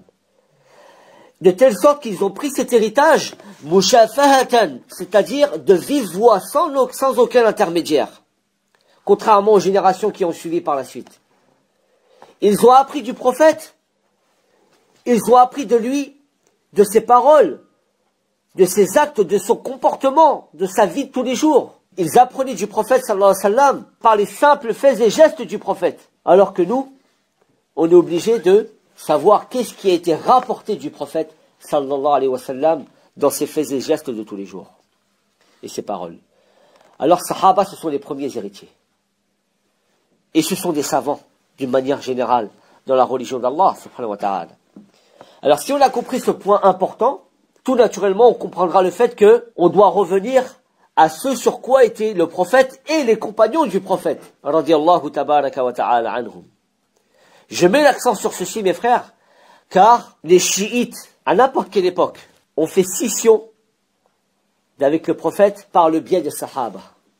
De telle sorte qu'ils ont pris cet héritage mushafahatan, c'est-à-dire de vive voix, sans, sans aucun intermédiaire. Contrairement aux générations qui ont suivi par la suite. Ils ont appris du prophète. Ils ont appris de lui, de ses paroles, de ses actes, de son comportement, de sa vie de tous les jours. Ils apprenaient du prophète sallallahu alayhi wa sallam par les simples faits et gestes du prophète. Alors que nous, on est obligé de savoir qu'est-ce qui a été rapporté du prophète sallallahu alayhi wa sallam dans ses faits et gestes de tous les jours. Et ses paroles. Alors, sahaba, ce sont les premiers héritiers. Et ce sont des savants, d'une manière générale, dans la religion d'Allah, subhanahu wa ta'ala. Alors, si on a compris ce point important, tout naturellement, on comprendra le fait que on doit revenir à ce sur quoi étaient le prophète et les compagnons du prophète. Radiyallahu tabaraka wa ta'ala anhum. Je mets l'accent sur ceci, mes frères, car les chiites, à n'importe quelle époque, ont fait scission avec le prophète par le biais des sahaba.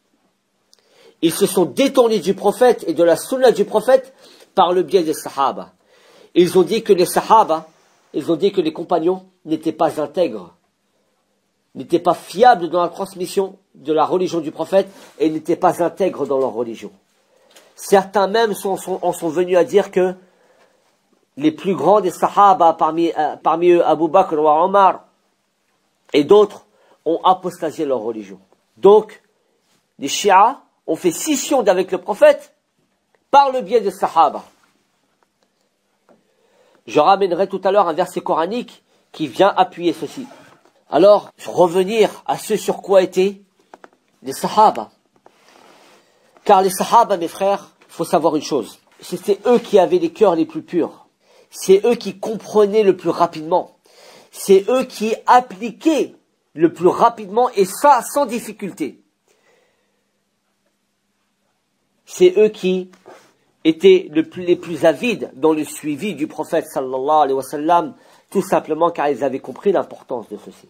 Ils se sont détournés du prophète et de la sunna du prophète par le biais des sahaba. Ils ont dit que les sahaba, ils ont dit que les compagnons n'étaient pas intègres, n'étaient pas fiables dans la transmission de la religion du prophète et n'étaient pas intègres dans leur religion. Certains même sont, sont, en sont venus à dire que les plus grands des sahaba, parmi, euh, parmi eux Abu Bakr ou Omar, et d'autres, ont apostasié leur religion. Donc, les chiites ont fait scission avec le prophète par le biais des sahaba. Je ramènerai tout à l'heure un verset coranique qui vient appuyer ceci. Alors, revenir à ce sur quoi étaient les Sahaba. Car les Sahaba, mes frères, il faut savoir une chose. C'était eux qui avaient les cœurs les plus purs. C'est eux qui comprenaient le plus rapidement. C'est eux qui appliquaient le plus rapidement et ça sans difficulté. C'est eux qui étaient le plus, les plus avides dans le suivi du prophète sallallahu alayhi wa sallam, tout simplement car ils avaient compris l'importance de ceci.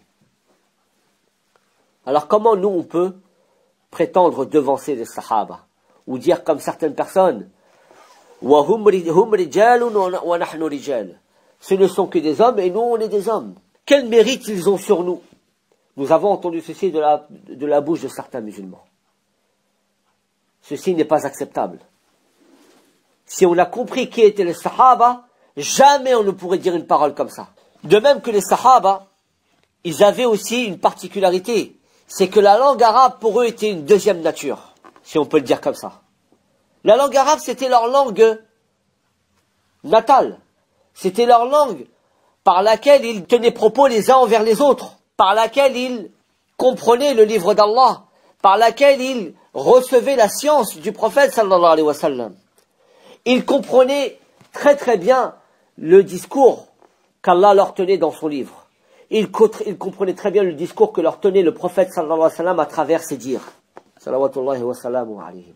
Alors comment nous on peut prétendre devancer les Sahaba ou dire comme certaines personnes wa hum rijalun wa nahnu rijal. Ce ne sont que des hommes et nous on est des hommes. Quel mérite ils ont sur nous? Nous avons entendu ceci de la, de la bouche de certains musulmans. Ceci n'est pas acceptable. Si on a compris qui étaient les Sahaba, jamais on ne pourrait dire une parole comme ça. De même que les Sahaba, ils avaient aussi une particularité. C'est que la langue arabe pour eux était une deuxième nature, si on peut le dire comme ça. La langue arabe c'était leur langue natale. C'était leur langue par laquelle ils tenaient propos les uns envers les autres, par laquelle ils comprenaient le livre d'Allah, par laquelle ils recevaient la science du prophète sallallahu alayhi wa sallam. Ils comprenaient très très bien le discours qu'Allah leur tenait dans son livre. Ils, ils comprenaient très bien le discours que leur tenait le prophète sallallahu alayhi wa sallam à travers ses dires. Salawatullahi wa salamu alayhim.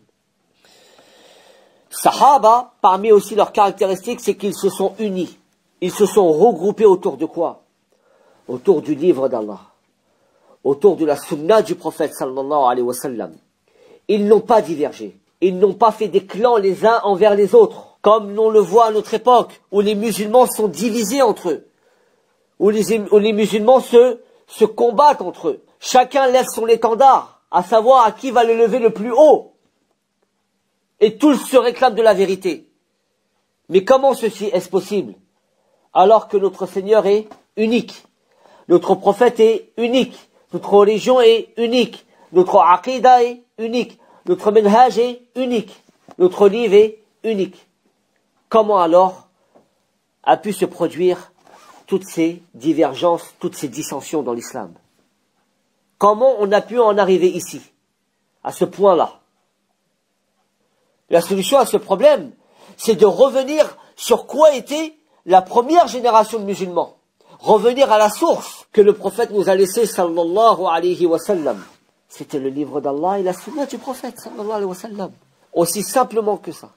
Sahaba, parmi aussi leurs caractéristiques, c'est qu'ils se sont unis. Ils se sont regroupés autour de quoi? Autour du livre d'Allah. Autour de la sunna du prophète sallallahu alayhi wa sallam. Ils n'ont pas divergé. Ils n'ont pas fait des clans les uns envers les autres. Comme on le voit à notre époque, où les musulmans sont divisés entre eux. Où les, où les musulmans se, se combattent entre eux. Chacun lève son étendard, à savoir à qui va le lever le plus haut. Et tous se réclament de la vérité. Mais comment ceci est-ce possible? Alors que notre Seigneur est unique. Notre prophète est unique. Notre religion est unique. Notre aqidah est unique. Notre manhaj est unique. Notre livre est unique. Comment alors a pu se produire toutes ces divergences, toutes ces dissensions dans l'islam? Comment on a pu en arriver ici, à ce point-là? La solution à ce problème, c'est de revenir sur quoi était la première génération de musulmans. Revenir à la source que le prophète nous a laissée, sallallahu alayhi wa sallam. C'était le livre d'Allah et la sunna du prophète, sallallahu alayhi wa sallam. Aussi simplement que ça.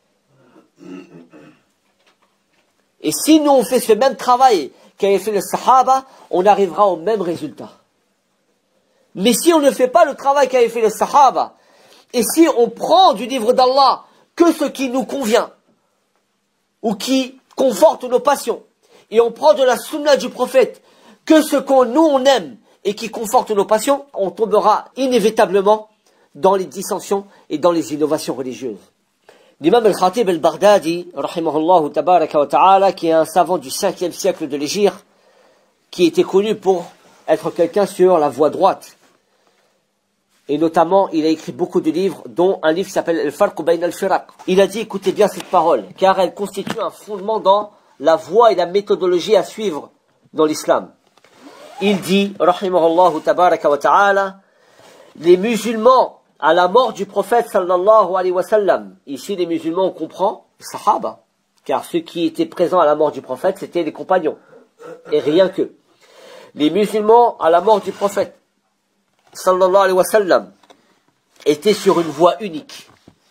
Et si nous on fait ce même travail qu'avaient fait les Sahaba, on arrivera au même résultat. Mais si on ne fait pas le travail qu'avaient fait les Sahaba, et si on prend du livre d'Allah que ce qui nous convient, ou qui conforte nos passions, et on prend de la sunna du prophète que ce qu'on nous on aime et qui conforte nos passions, on tombera inévitablement dans les dissensions et dans les innovations religieuses. L'imam al-Khatib al-Baghdadi, rahimahullah tabaraka wa ta'ala, qui est un savant du cinquième siècle de l'Hégire, qui était connu pour être quelqu'un sur la voie droite. Et notamment, il a écrit beaucoup de livres, dont un livre qui s'appelle Al-Farq Bayn al-Firaq. Il a dit, écoutez bien cette parole, car elle constitue un fondement dans la voie et la méthodologie à suivre dans l'islam. Il dit, rahimahullah tabaraka wa ta'ala, les musulmans, à la mort du prophète sallallahu alayhi wa sallam, ici les musulmans on comprend, les sahaba, car ceux qui étaient présents à la mort du prophète, c'était les compagnons, et rien que. Les musulmans, à la mort du prophète, sallallahu alayhi wa sallam, étaient sur une voie unique.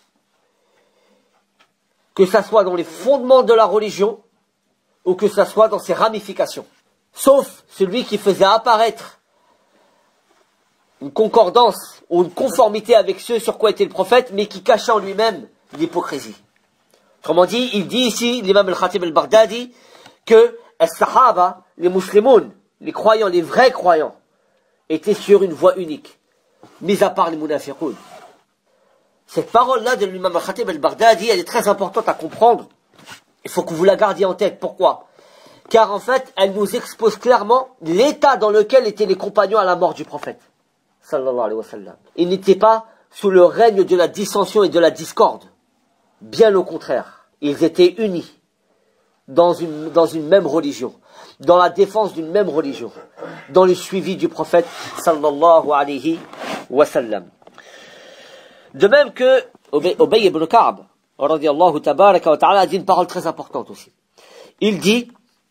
Que ça soit dans les fondements de la religion, ou que ça soit dans ses ramifications. Sauf celui qui faisait apparaître une concordance ou une conformité avec ce sur quoi était le prophète, mais qui cachait en lui-même l'hypocrisie. Autrement dit, il dit ici, l'imam al-Khatib al-Baghdadi, que les sahaba, les musulmans, les croyants, les vrais croyants, étaient sur une voie unique, mis à part les munafiqoun. Cette parole-là de l'imam al-Khatib al-Baghdadi, elle est très importante à comprendre. Il faut que vous la gardiez en tête. Pourquoi? Car en fait, elle nous expose clairement l'état dans lequel étaient les compagnons à la mort du prophète. Sallallahu alayhi wa sallam. Ils n'étaient pas sous le règne de la dissension et de la discorde. Bien au contraire. Ils étaient unis. dans une, dans une même religion, dans la défense d'une même religion, dans le suivi du prophète sallallahu alayhi wa sallam. De même que Ubay ibn Ka'b, radiyallahu tabaraka wa ta'ala, a dit une parole très importante aussi. Il dit,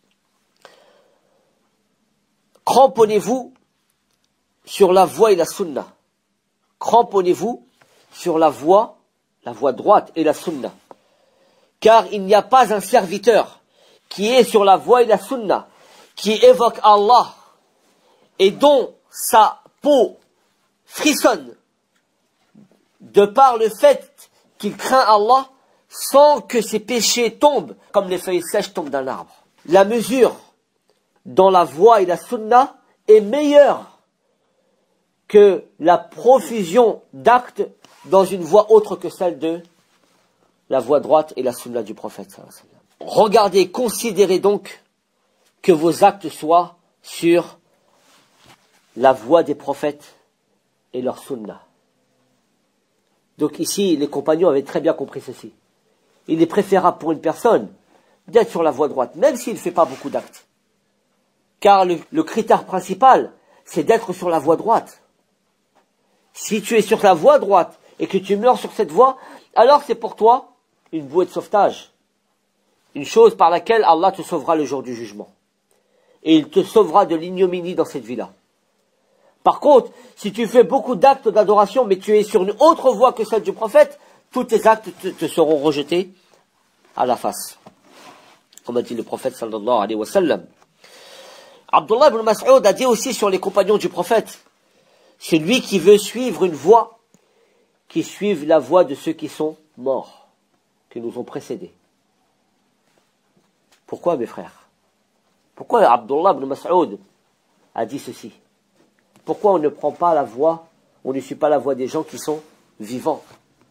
cramponnez-vous sur la voie et la sunna. Cramponnez-vous sur la voie, la voie droite et la sunna. Car il n'y a pas un serviteur qui est sur la voie et la sunna, qui évoque Allah et dont sa peau frissonne de par le fait qu'il craint Allah, sans que ses péchés tombent comme les feuilles sèches tombent d'un arbre. La mesure dans la voie et la sunna est meilleure que la profusion d'actes dans une voie autre que celle de la voie droite et la sunna du prophète. Regardez, considérez donc que vos actes soient sur la voie des prophètes et leur sunna. Donc ici, les compagnons avaient très bien compris ceci. Il est préférable pour une personne d'être sur la voie droite, même s'il ne fait pas beaucoup d'actes. Car le, le critère principal, c'est d'être sur la voie droite. Si tu es sur la voie droite et que tu meurs sur cette voie, alors c'est pour toi une bouée de sauvetage. Une chose par laquelle Allah te sauvera le jour du jugement. Et il te sauvera de l'ignominie dans cette vie-là. Par contre, si tu fais beaucoup d'actes d'adoration, mais tu es sur une autre voie que celle du prophète, tous tes actes te, te seront rejetés à la face. Comme a dit le prophète sallallahu alayhi wa sallam. Abdullah ibn Mas'ud a dit aussi sur les compagnons du prophète, celui qui veut suivre une voie, qui suive la voie de ceux qui sont morts, qui nous ont précédés. Pourquoi, mes frères? Pourquoi Abdullah ibn Mas'ud a dit ceci? Pourquoi on ne prend pas la voie, on ne suit pas la voie des gens qui sont vivants?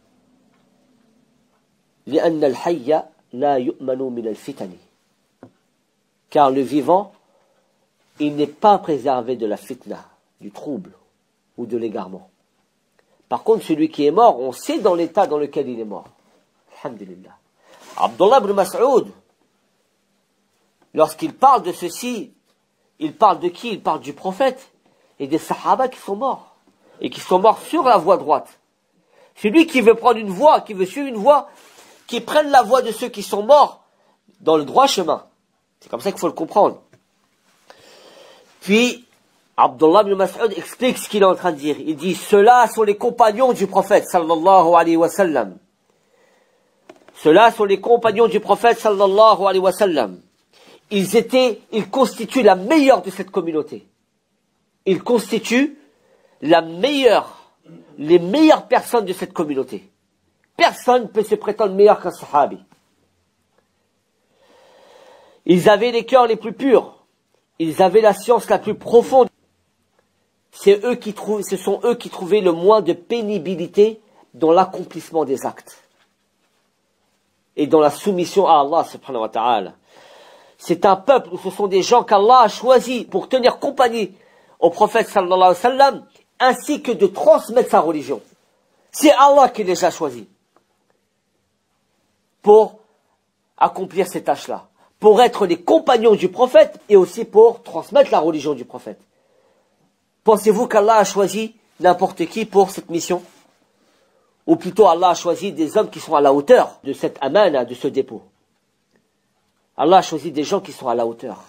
لأن الحي لا يؤمن من الفتن. Car le vivant, il n'est pas préservé de la fitna, du trouble ou de l'égarement. Par contre, celui qui est mort, on sait dans l'état dans lequel il est mort. Alhamdulillah. Abdullah ibn Mas'ud, lorsqu'il parle de ceci, il parle de qui? Il parle du prophète et des sahaba qui sont morts. Et qui sont morts sur la voie droite. Celui qui veut prendre une voie, qui veut suivre une voie, qui prenne la voie de ceux qui sont morts dans le droit chemin. C'est comme ça qu'il faut le comprendre. Puis, Abdullah ibn Mas'ud explique ce qu'il est en train de dire. Il dit, ceux-là sont les compagnons du prophète, sallallahu alayhi wa sallam. Ceux-là sont les compagnons du prophète, sallallahu alayhi wa sallam. Ils étaient, ils constituent la meilleure de cette communauté. Ils constituent la meilleure, les meilleures personnes de cette communauté. Personne ne peut se prétendre meilleur qu'un sahabi. Ils avaient les cœurs les plus purs. Ils avaient la science la plus profonde. C'est eux qui trouvent, ce sont eux qui trouvaient le moins de pénibilité dans l'accomplissement des actes. Et dans la soumission à Allah subhanahu wa ta'ala. C'est un peuple où ce sont des gens qu'Allah a choisis pour tenir compagnie au prophète sallallahu alayhi wa sallam, ainsi que de transmettre sa religion. C'est Allah qui les a choisis pour accomplir ces tâches-là, pour être les compagnons du prophète et aussi pour transmettre la religion du prophète. Pensez-vous qu'Allah a choisi n'importe qui pour cette mission? Ou plutôt Allah a choisi des hommes qui sont à la hauteur de cette amana, de ce dépôt. Allah a choisi des gens qui sont à la hauteur.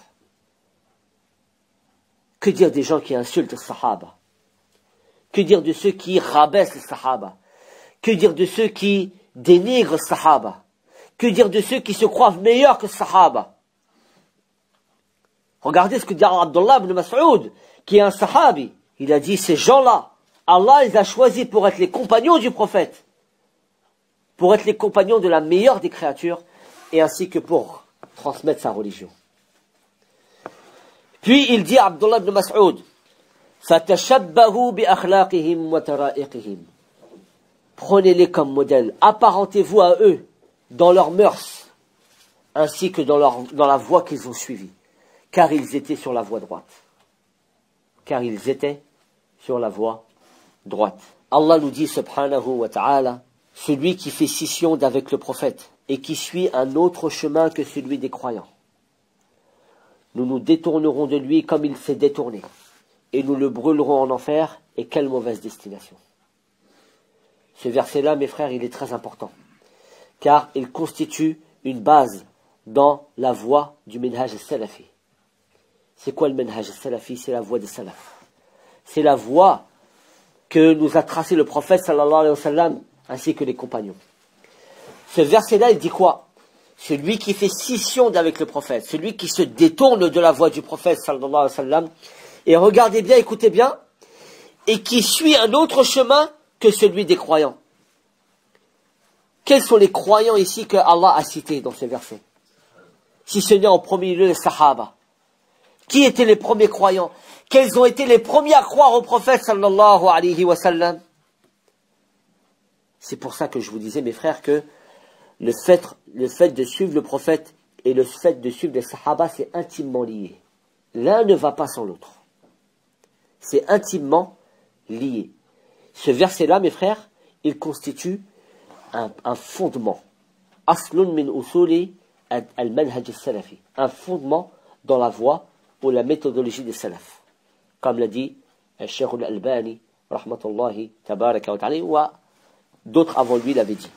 Que dire des gens qui insultent les sahaba? Que dire de ceux qui rabaissent les sahaba? Que dire de ceux qui dénigrent les sahaba? Que dire de ceux qui se croient meilleurs que les sahaba? Regardez ce que dit Abdullah ibn Mas'ud, qui est un sahabi. Il a dit, ces gens-là, Allah les a choisis pour être les compagnons du prophète, pour être les compagnons de la meilleure des créatures, et ainsi que pour transmettre sa religion. Puis il dit à Abdullah ibn Mas'ud, فَتَشَبَّهُوا بِأَخْلَاقِهِمْ وَتَرَائِقِهِمْ. Prenez-les comme modèle, apparentez-vous à eux dans leurs mœurs, ainsi que dans, leur, dans la voie qu'ils ont suivie, car ils étaient sur la voie droite. Car ils étaient sur la voie droite. Allah nous dit, subhanahu wa ta'ala, celui qui fait scission d'avec le prophète, et qui suit un autre chemin que celui des croyants, nous nous détournerons de lui comme il s'est détourné, et nous le brûlerons en enfer, et quelle mauvaise destination. Ce verset-là, mes frères, il est très important, car il constitue une base dans la voie du minhaj salafi. C'est quoi le minhaj salafi? C'est la voie des salafs. C'est la voie que nous a tracé le prophète sallallahu alayhi wa sallam, ainsi que les compagnons. Ce verset-là, il dit quoi? Celui qui fait scission avec le prophète, celui qui se détourne de la voie du prophète sallallahu alayhi wa sallam, et regardez bien, écoutez bien, et qui suit un autre chemin que celui des croyants. Quels sont les croyants ici que Allah a cités dans ce verset? Si ce n'est en premier lieu les Sahaba. Qui étaient les premiers croyants? Quels ont été les premiers à croire au prophète sallallahu alayhi wa sallam? C'est pour ça que je vous disais, mes frères, que le fait, le fait de suivre le prophète et le fait de suivre les Sahaba, c'est intimement lié. L'un ne va pas sans l'autre. C'est intimement lié. Ce verset-là, mes frères, il constitue un, un fondement. Aslun min usuli al-manhaj al-salafi. Un fondement dans la voie ou la méthodologie des salafs. Comme l'a dit Cheikh al-Albani, rahmatullahi, tabaraka wa ta'ala, ou d'autres avant lui l'avaient dit.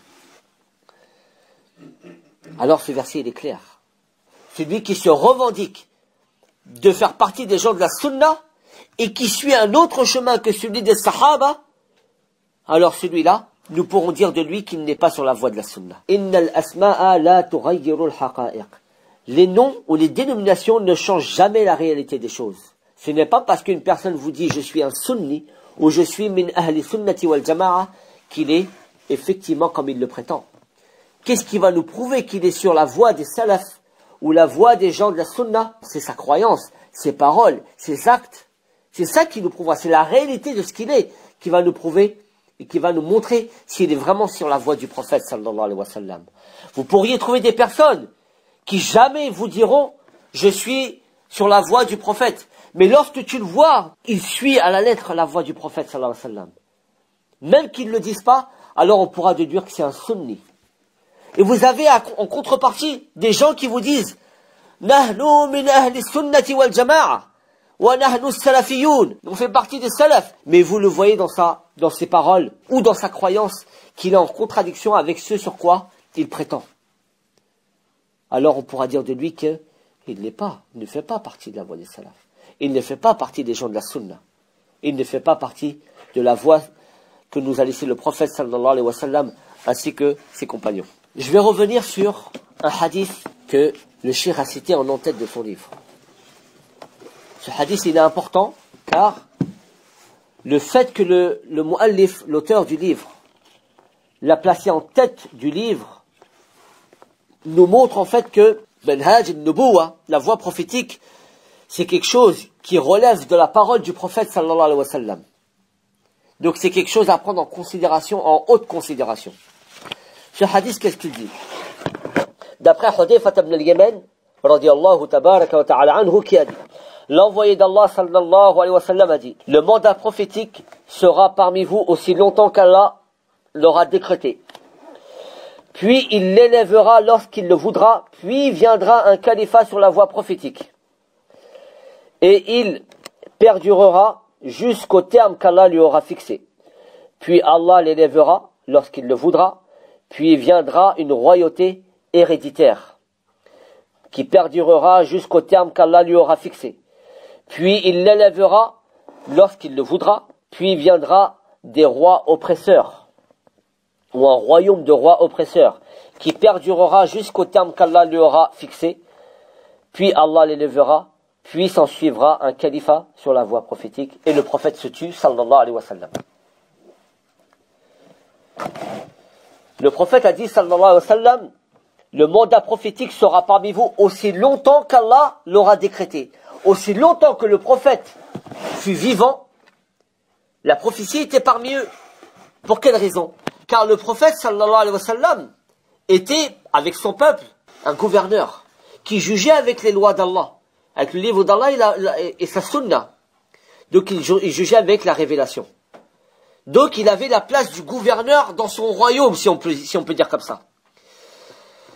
Alors ce verset, il est clair. Celui qui se revendique de faire partie des gens de la sunna et qui suit un autre chemin que celui des sahaba, alors celui-là, nous pourrons dire de lui qu'il n'est pas sur la voie de la sunna. Innal asma'a la tughayyiru al-haqa'iq. Les noms ou les dénominations ne changent jamais la réalité des choses. Ce n'est pas parce qu'une personne vous dit je suis un sunni ou je suis min ahli sunnati wal jama'a qu'il est effectivement comme il le prétend. Qu'est-ce qui va nous prouver qu'il est sur la voie des salafs ou la voie des gens de la sunna? C'est sa croyance, ses paroles, ses actes. C'est ça qui nous prouvera, c'est la réalité de ce qu'il est qui va nous prouver et qui va nous montrer s'il est vraiment sur la voie du prophète sallallahu alayhi wa sallam. Vous pourriez trouver des personnes qui jamais vous diront je suis sur la voie du prophète. Mais lorsque tu le vois, il suit à la lettre la voie du prophète sallallahu alayhi wa sallam. Même qu'ils ne le disent pas, alors on pourra déduire que c'est un sunni. Et vous avez en contrepartie des gens qui vous disent Nahnu min ahli sunnati wal jama'a wa nahnu salafiyoun. On fait partie des salafs. Mais vous le voyez dans sa, dans ses paroles ou dans sa croyance qu'il est en contradiction avec ce sur quoi il prétend. Alors on pourra dire de lui qu'il n'est pas, il ne fait pas partie de la voie des salafs. Il ne fait pas partie des gens de la sunna. Il ne fait pas partie de la voie que nous a laissé le prophète sallallahu alayhi wa sallam ainsi que ses compagnons. Je vais revenir sur un hadith que le cheikh a cité en en-tête de son livre. Ce hadith, il est important car le fait que le, le mu'allif, l'auteur du livre, l'a placé en tête du livre, nous montre en fait que Manhaj al-Nubuwa, la voie prophétique, c'est quelque chose qui relève de la parole du prophète sallallahu alayhi wa sallam. Donc c'est quelque chose à prendre en considération, en haute considération. Ce hadith, qu'est-ce qu'il dit? D'après Hudayfa ibn al-Yaman, radiyallahu tabaraka wa ta'ala anhu, qui a dit, l'envoyé d'Allah sallallahu alayhi wa sallam a dit, le mandat prophétique sera parmi vous aussi longtemps qu'Allah l'aura décrété. Puis il l'élèvera lorsqu'il le voudra, puis viendra un califat sur la voie prophétique. Et il perdurera jusqu'au terme qu'Allah lui aura fixé. Puis Allah l'élèvera lorsqu'il le voudra, puis viendra une royauté héréditaire qui perdurera jusqu'au terme qu'Allah lui aura fixé. Puis il l'élèvera lorsqu'il le voudra, puis viendra des rois oppresseurs, ou un royaume de rois oppresseurs, qui perdurera jusqu'au terme qu'Allah lui aura fixé, puis Allah l'élèvera, puis s'en suivra un califat sur la voie prophétique, et le prophète se tue, sallallahu alayhi wa sallam. Le prophète a dit, sallallahu alayhi wa sallam, le mandat prophétique sera parmi vous aussi longtemps qu'Allah l'aura décrété. Aussi longtemps que le prophète fut vivant, la prophétie était parmi eux. Pour quelle raison? Car le prophète, sallallahu alayhi wa sallam, était, avec son peuple, un gouverneur, qui jugeait avec les lois d'Allah, avec le livre d'Allah et, la, et, et sa sunna. Donc il, il jugeait avec la révélation. Donc il avait la place du gouverneur dans son royaume, si on peut, si on peut dire comme ça.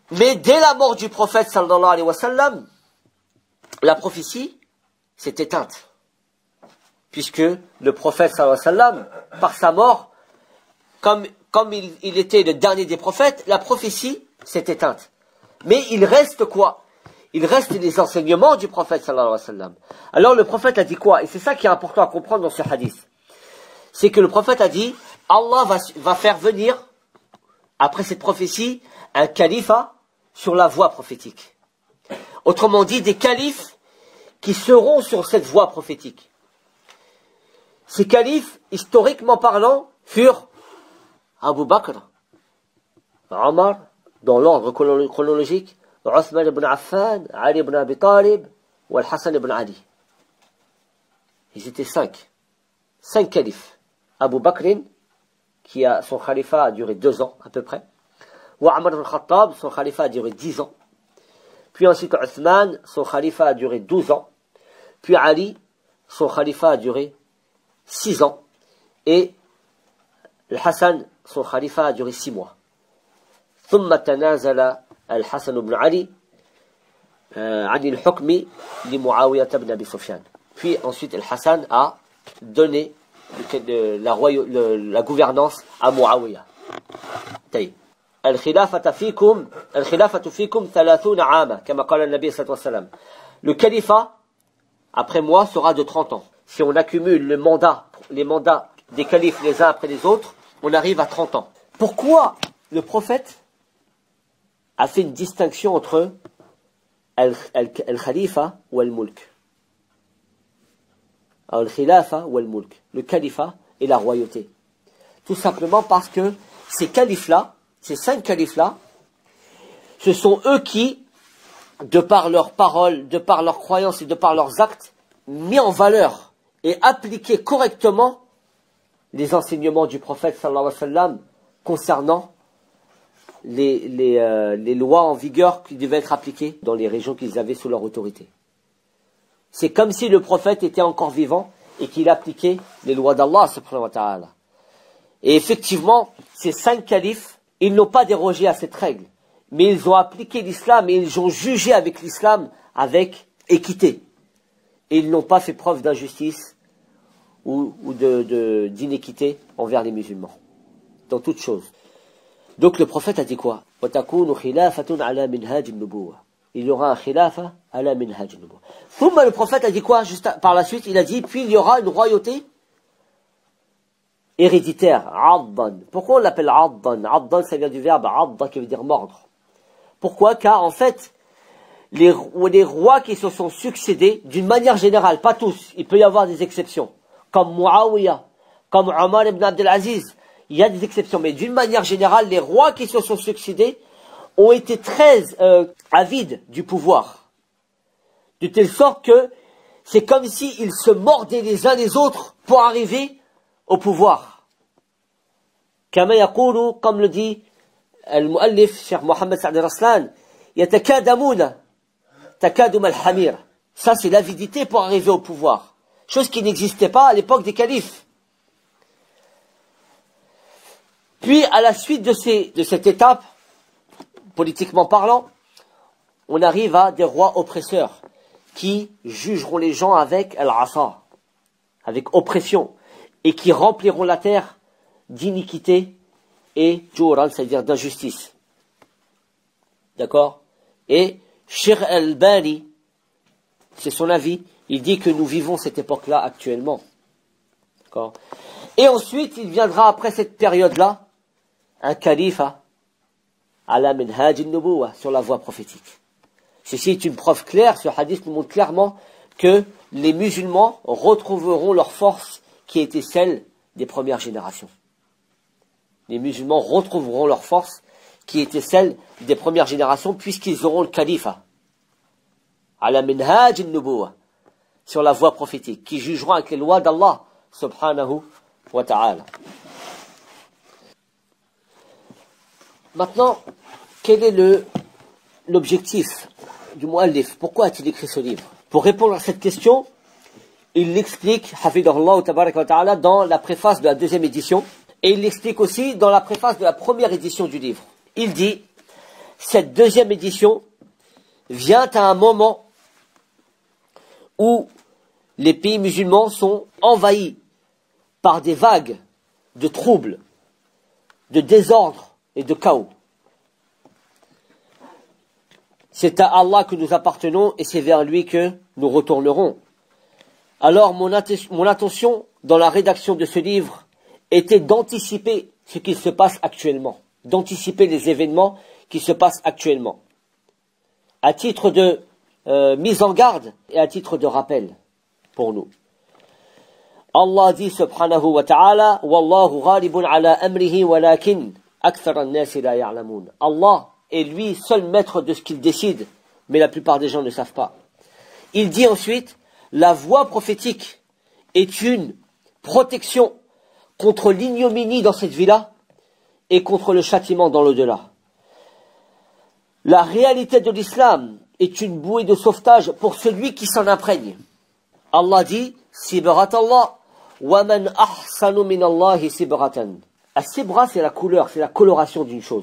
Mais dès la mort du prophète sallallahu alayhi wa sallam, la prophétie s'est éteinte. Puisque le prophète sallallahu alayhi wa sallam, par sa mort, comme, comme il, il était le dernier des prophètes, la prophétie s'est éteinte. Mais il reste quoi? Il reste les enseignements du prophète sallallahu alayhi wa sallam. Alors le prophète a dit quoi? Et c'est ça qui est important à comprendre dans ce hadith. C'est que le prophète a dit, Allah va, va faire venir, après cette prophétie, un califat sur la voie prophétique. Autrement dit, des califes qui seront sur cette voie prophétique. Ces califes, historiquement parlant, furent Abu Bakr, Omar, dans l'ordre chronologique, Uthman ibn Affan, Ali ibn Abi Talib, ou Al-Hassan ibn Ali. Ils étaient cinq. Cinq califes. Abu Bakr, qui a, son khalifa a duré deux ans, à peu près. Ou Omar ibn Khattab, son khalifa a duré dix ans. Puis ensuite Uthman, son khalifa a duré douze ans. Puis Ali, son khalifa a duré six ans. Et Al-Hassan, son khalifa a duré six mois. ثم تنازل الحسن بن علي عن الحكم لمعاوية بن أبي سفيان. Puis ensuite Al-Hassan a donné la, la gouvernance à Muawiyah. طيب. الخلافة فيكم الخلافة فيكم ثلاثون عاما كما قال النبي صلى الله عليه وسلم. Le califat après moi sera de trente ans. Si on accumule le mandat, les mandats des califes les uns après les autres, on arrive à trente ans. Pourquoi le prophète a fait une distinction entre al-khalifa ou al-mulk? Al-khilafa ou al-mulk, le califat et la royauté. Tout simplement parce que ces califes-là, ces cinq califes-là, ce sont eux qui, de par leurs paroles, de par leurs croyances et de par leurs actes, mis en valeur et appliqué correctement les enseignements du prophète sallallahu alayhi wa sallam concernant les, les, euh, les lois en vigueur qui devaient être appliquées dans les régions qu'ils avaient sous leur autorité. C'est comme si le prophète était encore vivant et qu'il appliquait les lois d'Allah subhanahu wa ta'ala. Et effectivement, ces cinq califes, ils n'ont pas dérogé à cette règle, mais ils ont appliqué l'islam et ils ont jugé avec l'islam avec équité. Et ils n'ont pas fait preuve d'injustice ou, ou de, de, d'inéquité envers les musulmans, dans toute chose. Donc le prophète a dit quoi? Il y aura un khilafa ala minhaj an-nubuwwa. Thumma, le prophète a dit quoi juste par la suite? Il a dit, puis il y aura une royauté héréditaire, addan. Pourquoi on l'appelle addan? Addan, ça vient du verbe adda qui veut dire mordre. Pourquoi? Car en fait, les, les rois qui se sont succédés, d'une manière générale, pas tous, il peut y avoir des exceptions, comme Muawiyah, comme Omar ibn Abdel Aziz, il y a des exceptions, mais d'une manière générale, les rois qui se sont succédés ont été très euh, avides du pouvoir. De telle sorte que c'est comme s'ils se mordaient les uns les autres pour arriver au pouvoir. Kama yaqulu, comme le dit al-muallif, Cheikh Mohammed Saad al-Raslan, yatakadamuna takadum al-hamir. Ça, c'est l'avidité pour arriver au pouvoir. Chose qui n'existait pas à l'époque des califes. Puis, à la suite de, ces, de cette étape, politiquement parlant, on arrive à des rois oppresseurs qui jugeront les gens avec al-asa, avec oppression, et qui rempliront la terre d'iniquité et juran, c'est-à-dire d'injustice. D'accord? Et Cheikh Al-Albani, c'est son avis, il dit que nous vivons cette époque-là actuellement. D'accord? Et ensuite, il viendra après cette période-là, un califat ala minhaj an-nubuwwa, sur la voie prophétique. Ceci est une preuve claire, ce hadith nous montre clairement que les musulmans retrouveront leur force qui était celle des premières générations. Les musulmans retrouveront leur force qui était celle des premières générations puisqu'ils auront le califat ala minhaj an-nubuwwa, sur la voie prophétique, qui jugeront avec les lois d'Allah subhanahu wa ta'ala. Maintenant, quel est le, l'objectif du muallif? Pourquoi a-t-il écrit ce livre? Pour répondre à cette question, il l'explique, hafidahullah tabaraka wa ta'ala, dans la préface de la deuxième édition, et il l'explique aussi dans la préface de la première édition du livre. Il dit, cette deuxième édition vient à un moment où les pays musulmans sont envahis par des vagues de troubles, de désordre et de chaos. C'est à Allah que nous appartenons et c'est vers lui que nous retournerons. Alors mon, mon intention dans la rédaction de ce livre était d'anticiper ce qui se passe actuellement, d'anticiper les événements qui se passent actuellement, à titre de euh, mise en garde et à titre de rappel pour nous. Allah dit subhanahu wa ta'ala, Wallahu ghalibun ala amrihi walakin akthara an-nasi la ya'lamun. Allah est lui seul maître de ce qu'il décide, mais la plupart des gens ne savent pas. Il dit ensuite, la voix prophétique est une protection contre l'ignominie dans cette vie-là et contre le châtiment dans l'au-delà. La réalité de l'islam est une bouée de sauvetage pour celui qui s'en imprègne. Allah dit, Sibratallah, wa man ahsanu min Allahi sibratan. As-sibra, c'est la couleur, c'est la coloration d'une chose.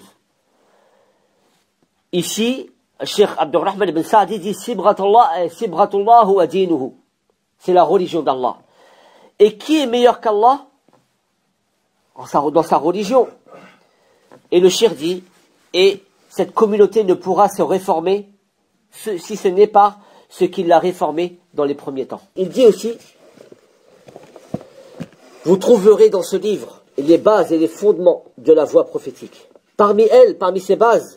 Ici, Cheikh Abdurrahman ibn Sa'di dit, Sibratullah, Sibratullah wa dinuhu. C'est la religion d'Allah. Et qui est meilleur qu'Allah dans sa religion? Et le Cheikh dit, et cette communauté ne pourra se réformer si ce n'est pas ce qui l'a réformé dans les premiers temps. Il dit aussi, vous trouverez dans ce livre les bases et les fondements de la voie prophétique. Parmi elles, parmi ces bases,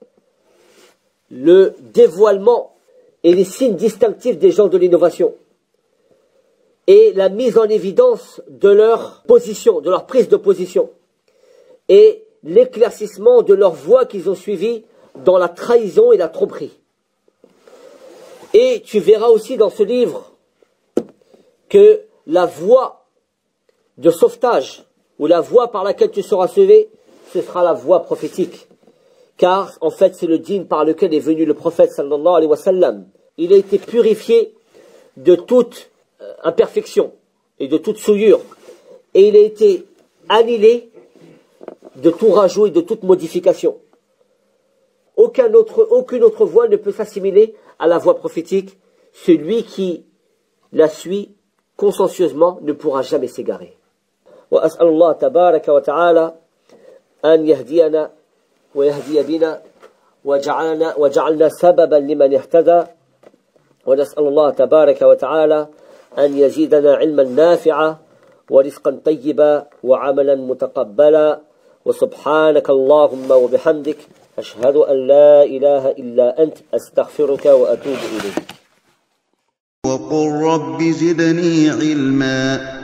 le dévoilement et les signes distinctifs des gens de l'innovation et la mise en évidence de leur position, de leur prise de position et l'éclaircissement de leur voie qu'ils ont suivie dans la trahison et la tromperie. Et tu verras aussi dans ce livre que la voie de sauvetage ou la voie par laquelle tu seras sauvé, ce sera la voie prophétique. Car en fait c'est le dîn par lequel est venu le prophète sallallahu alayhi wa sallam. Il a été purifié de toute euh, imperfection et de toute souillure. Et il a été annihilé de tout rajout et de toute modification. Aucun autre, aucune autre voie ne peut s'assimiler à la voie prophétique. Celui qui la suit consciencieusement ne pourra jamais s'égarer. Wa as'alullah tabaraka wa ta'ala an yahdiyana wa yahdiya bina wa ja'alna wa ja'alna sababan liman ihtada wa nas'alullah tabaraka wa ta'ala an yazidana ilman nafi'a wa rizqan tayyiba wa 'amalan mutaqabbala wa subhanaka allahumma wa bihamdik ashhadu an la ilaha illa ant astaghfiruka wa atubu ilayk. وقل رب زدني علما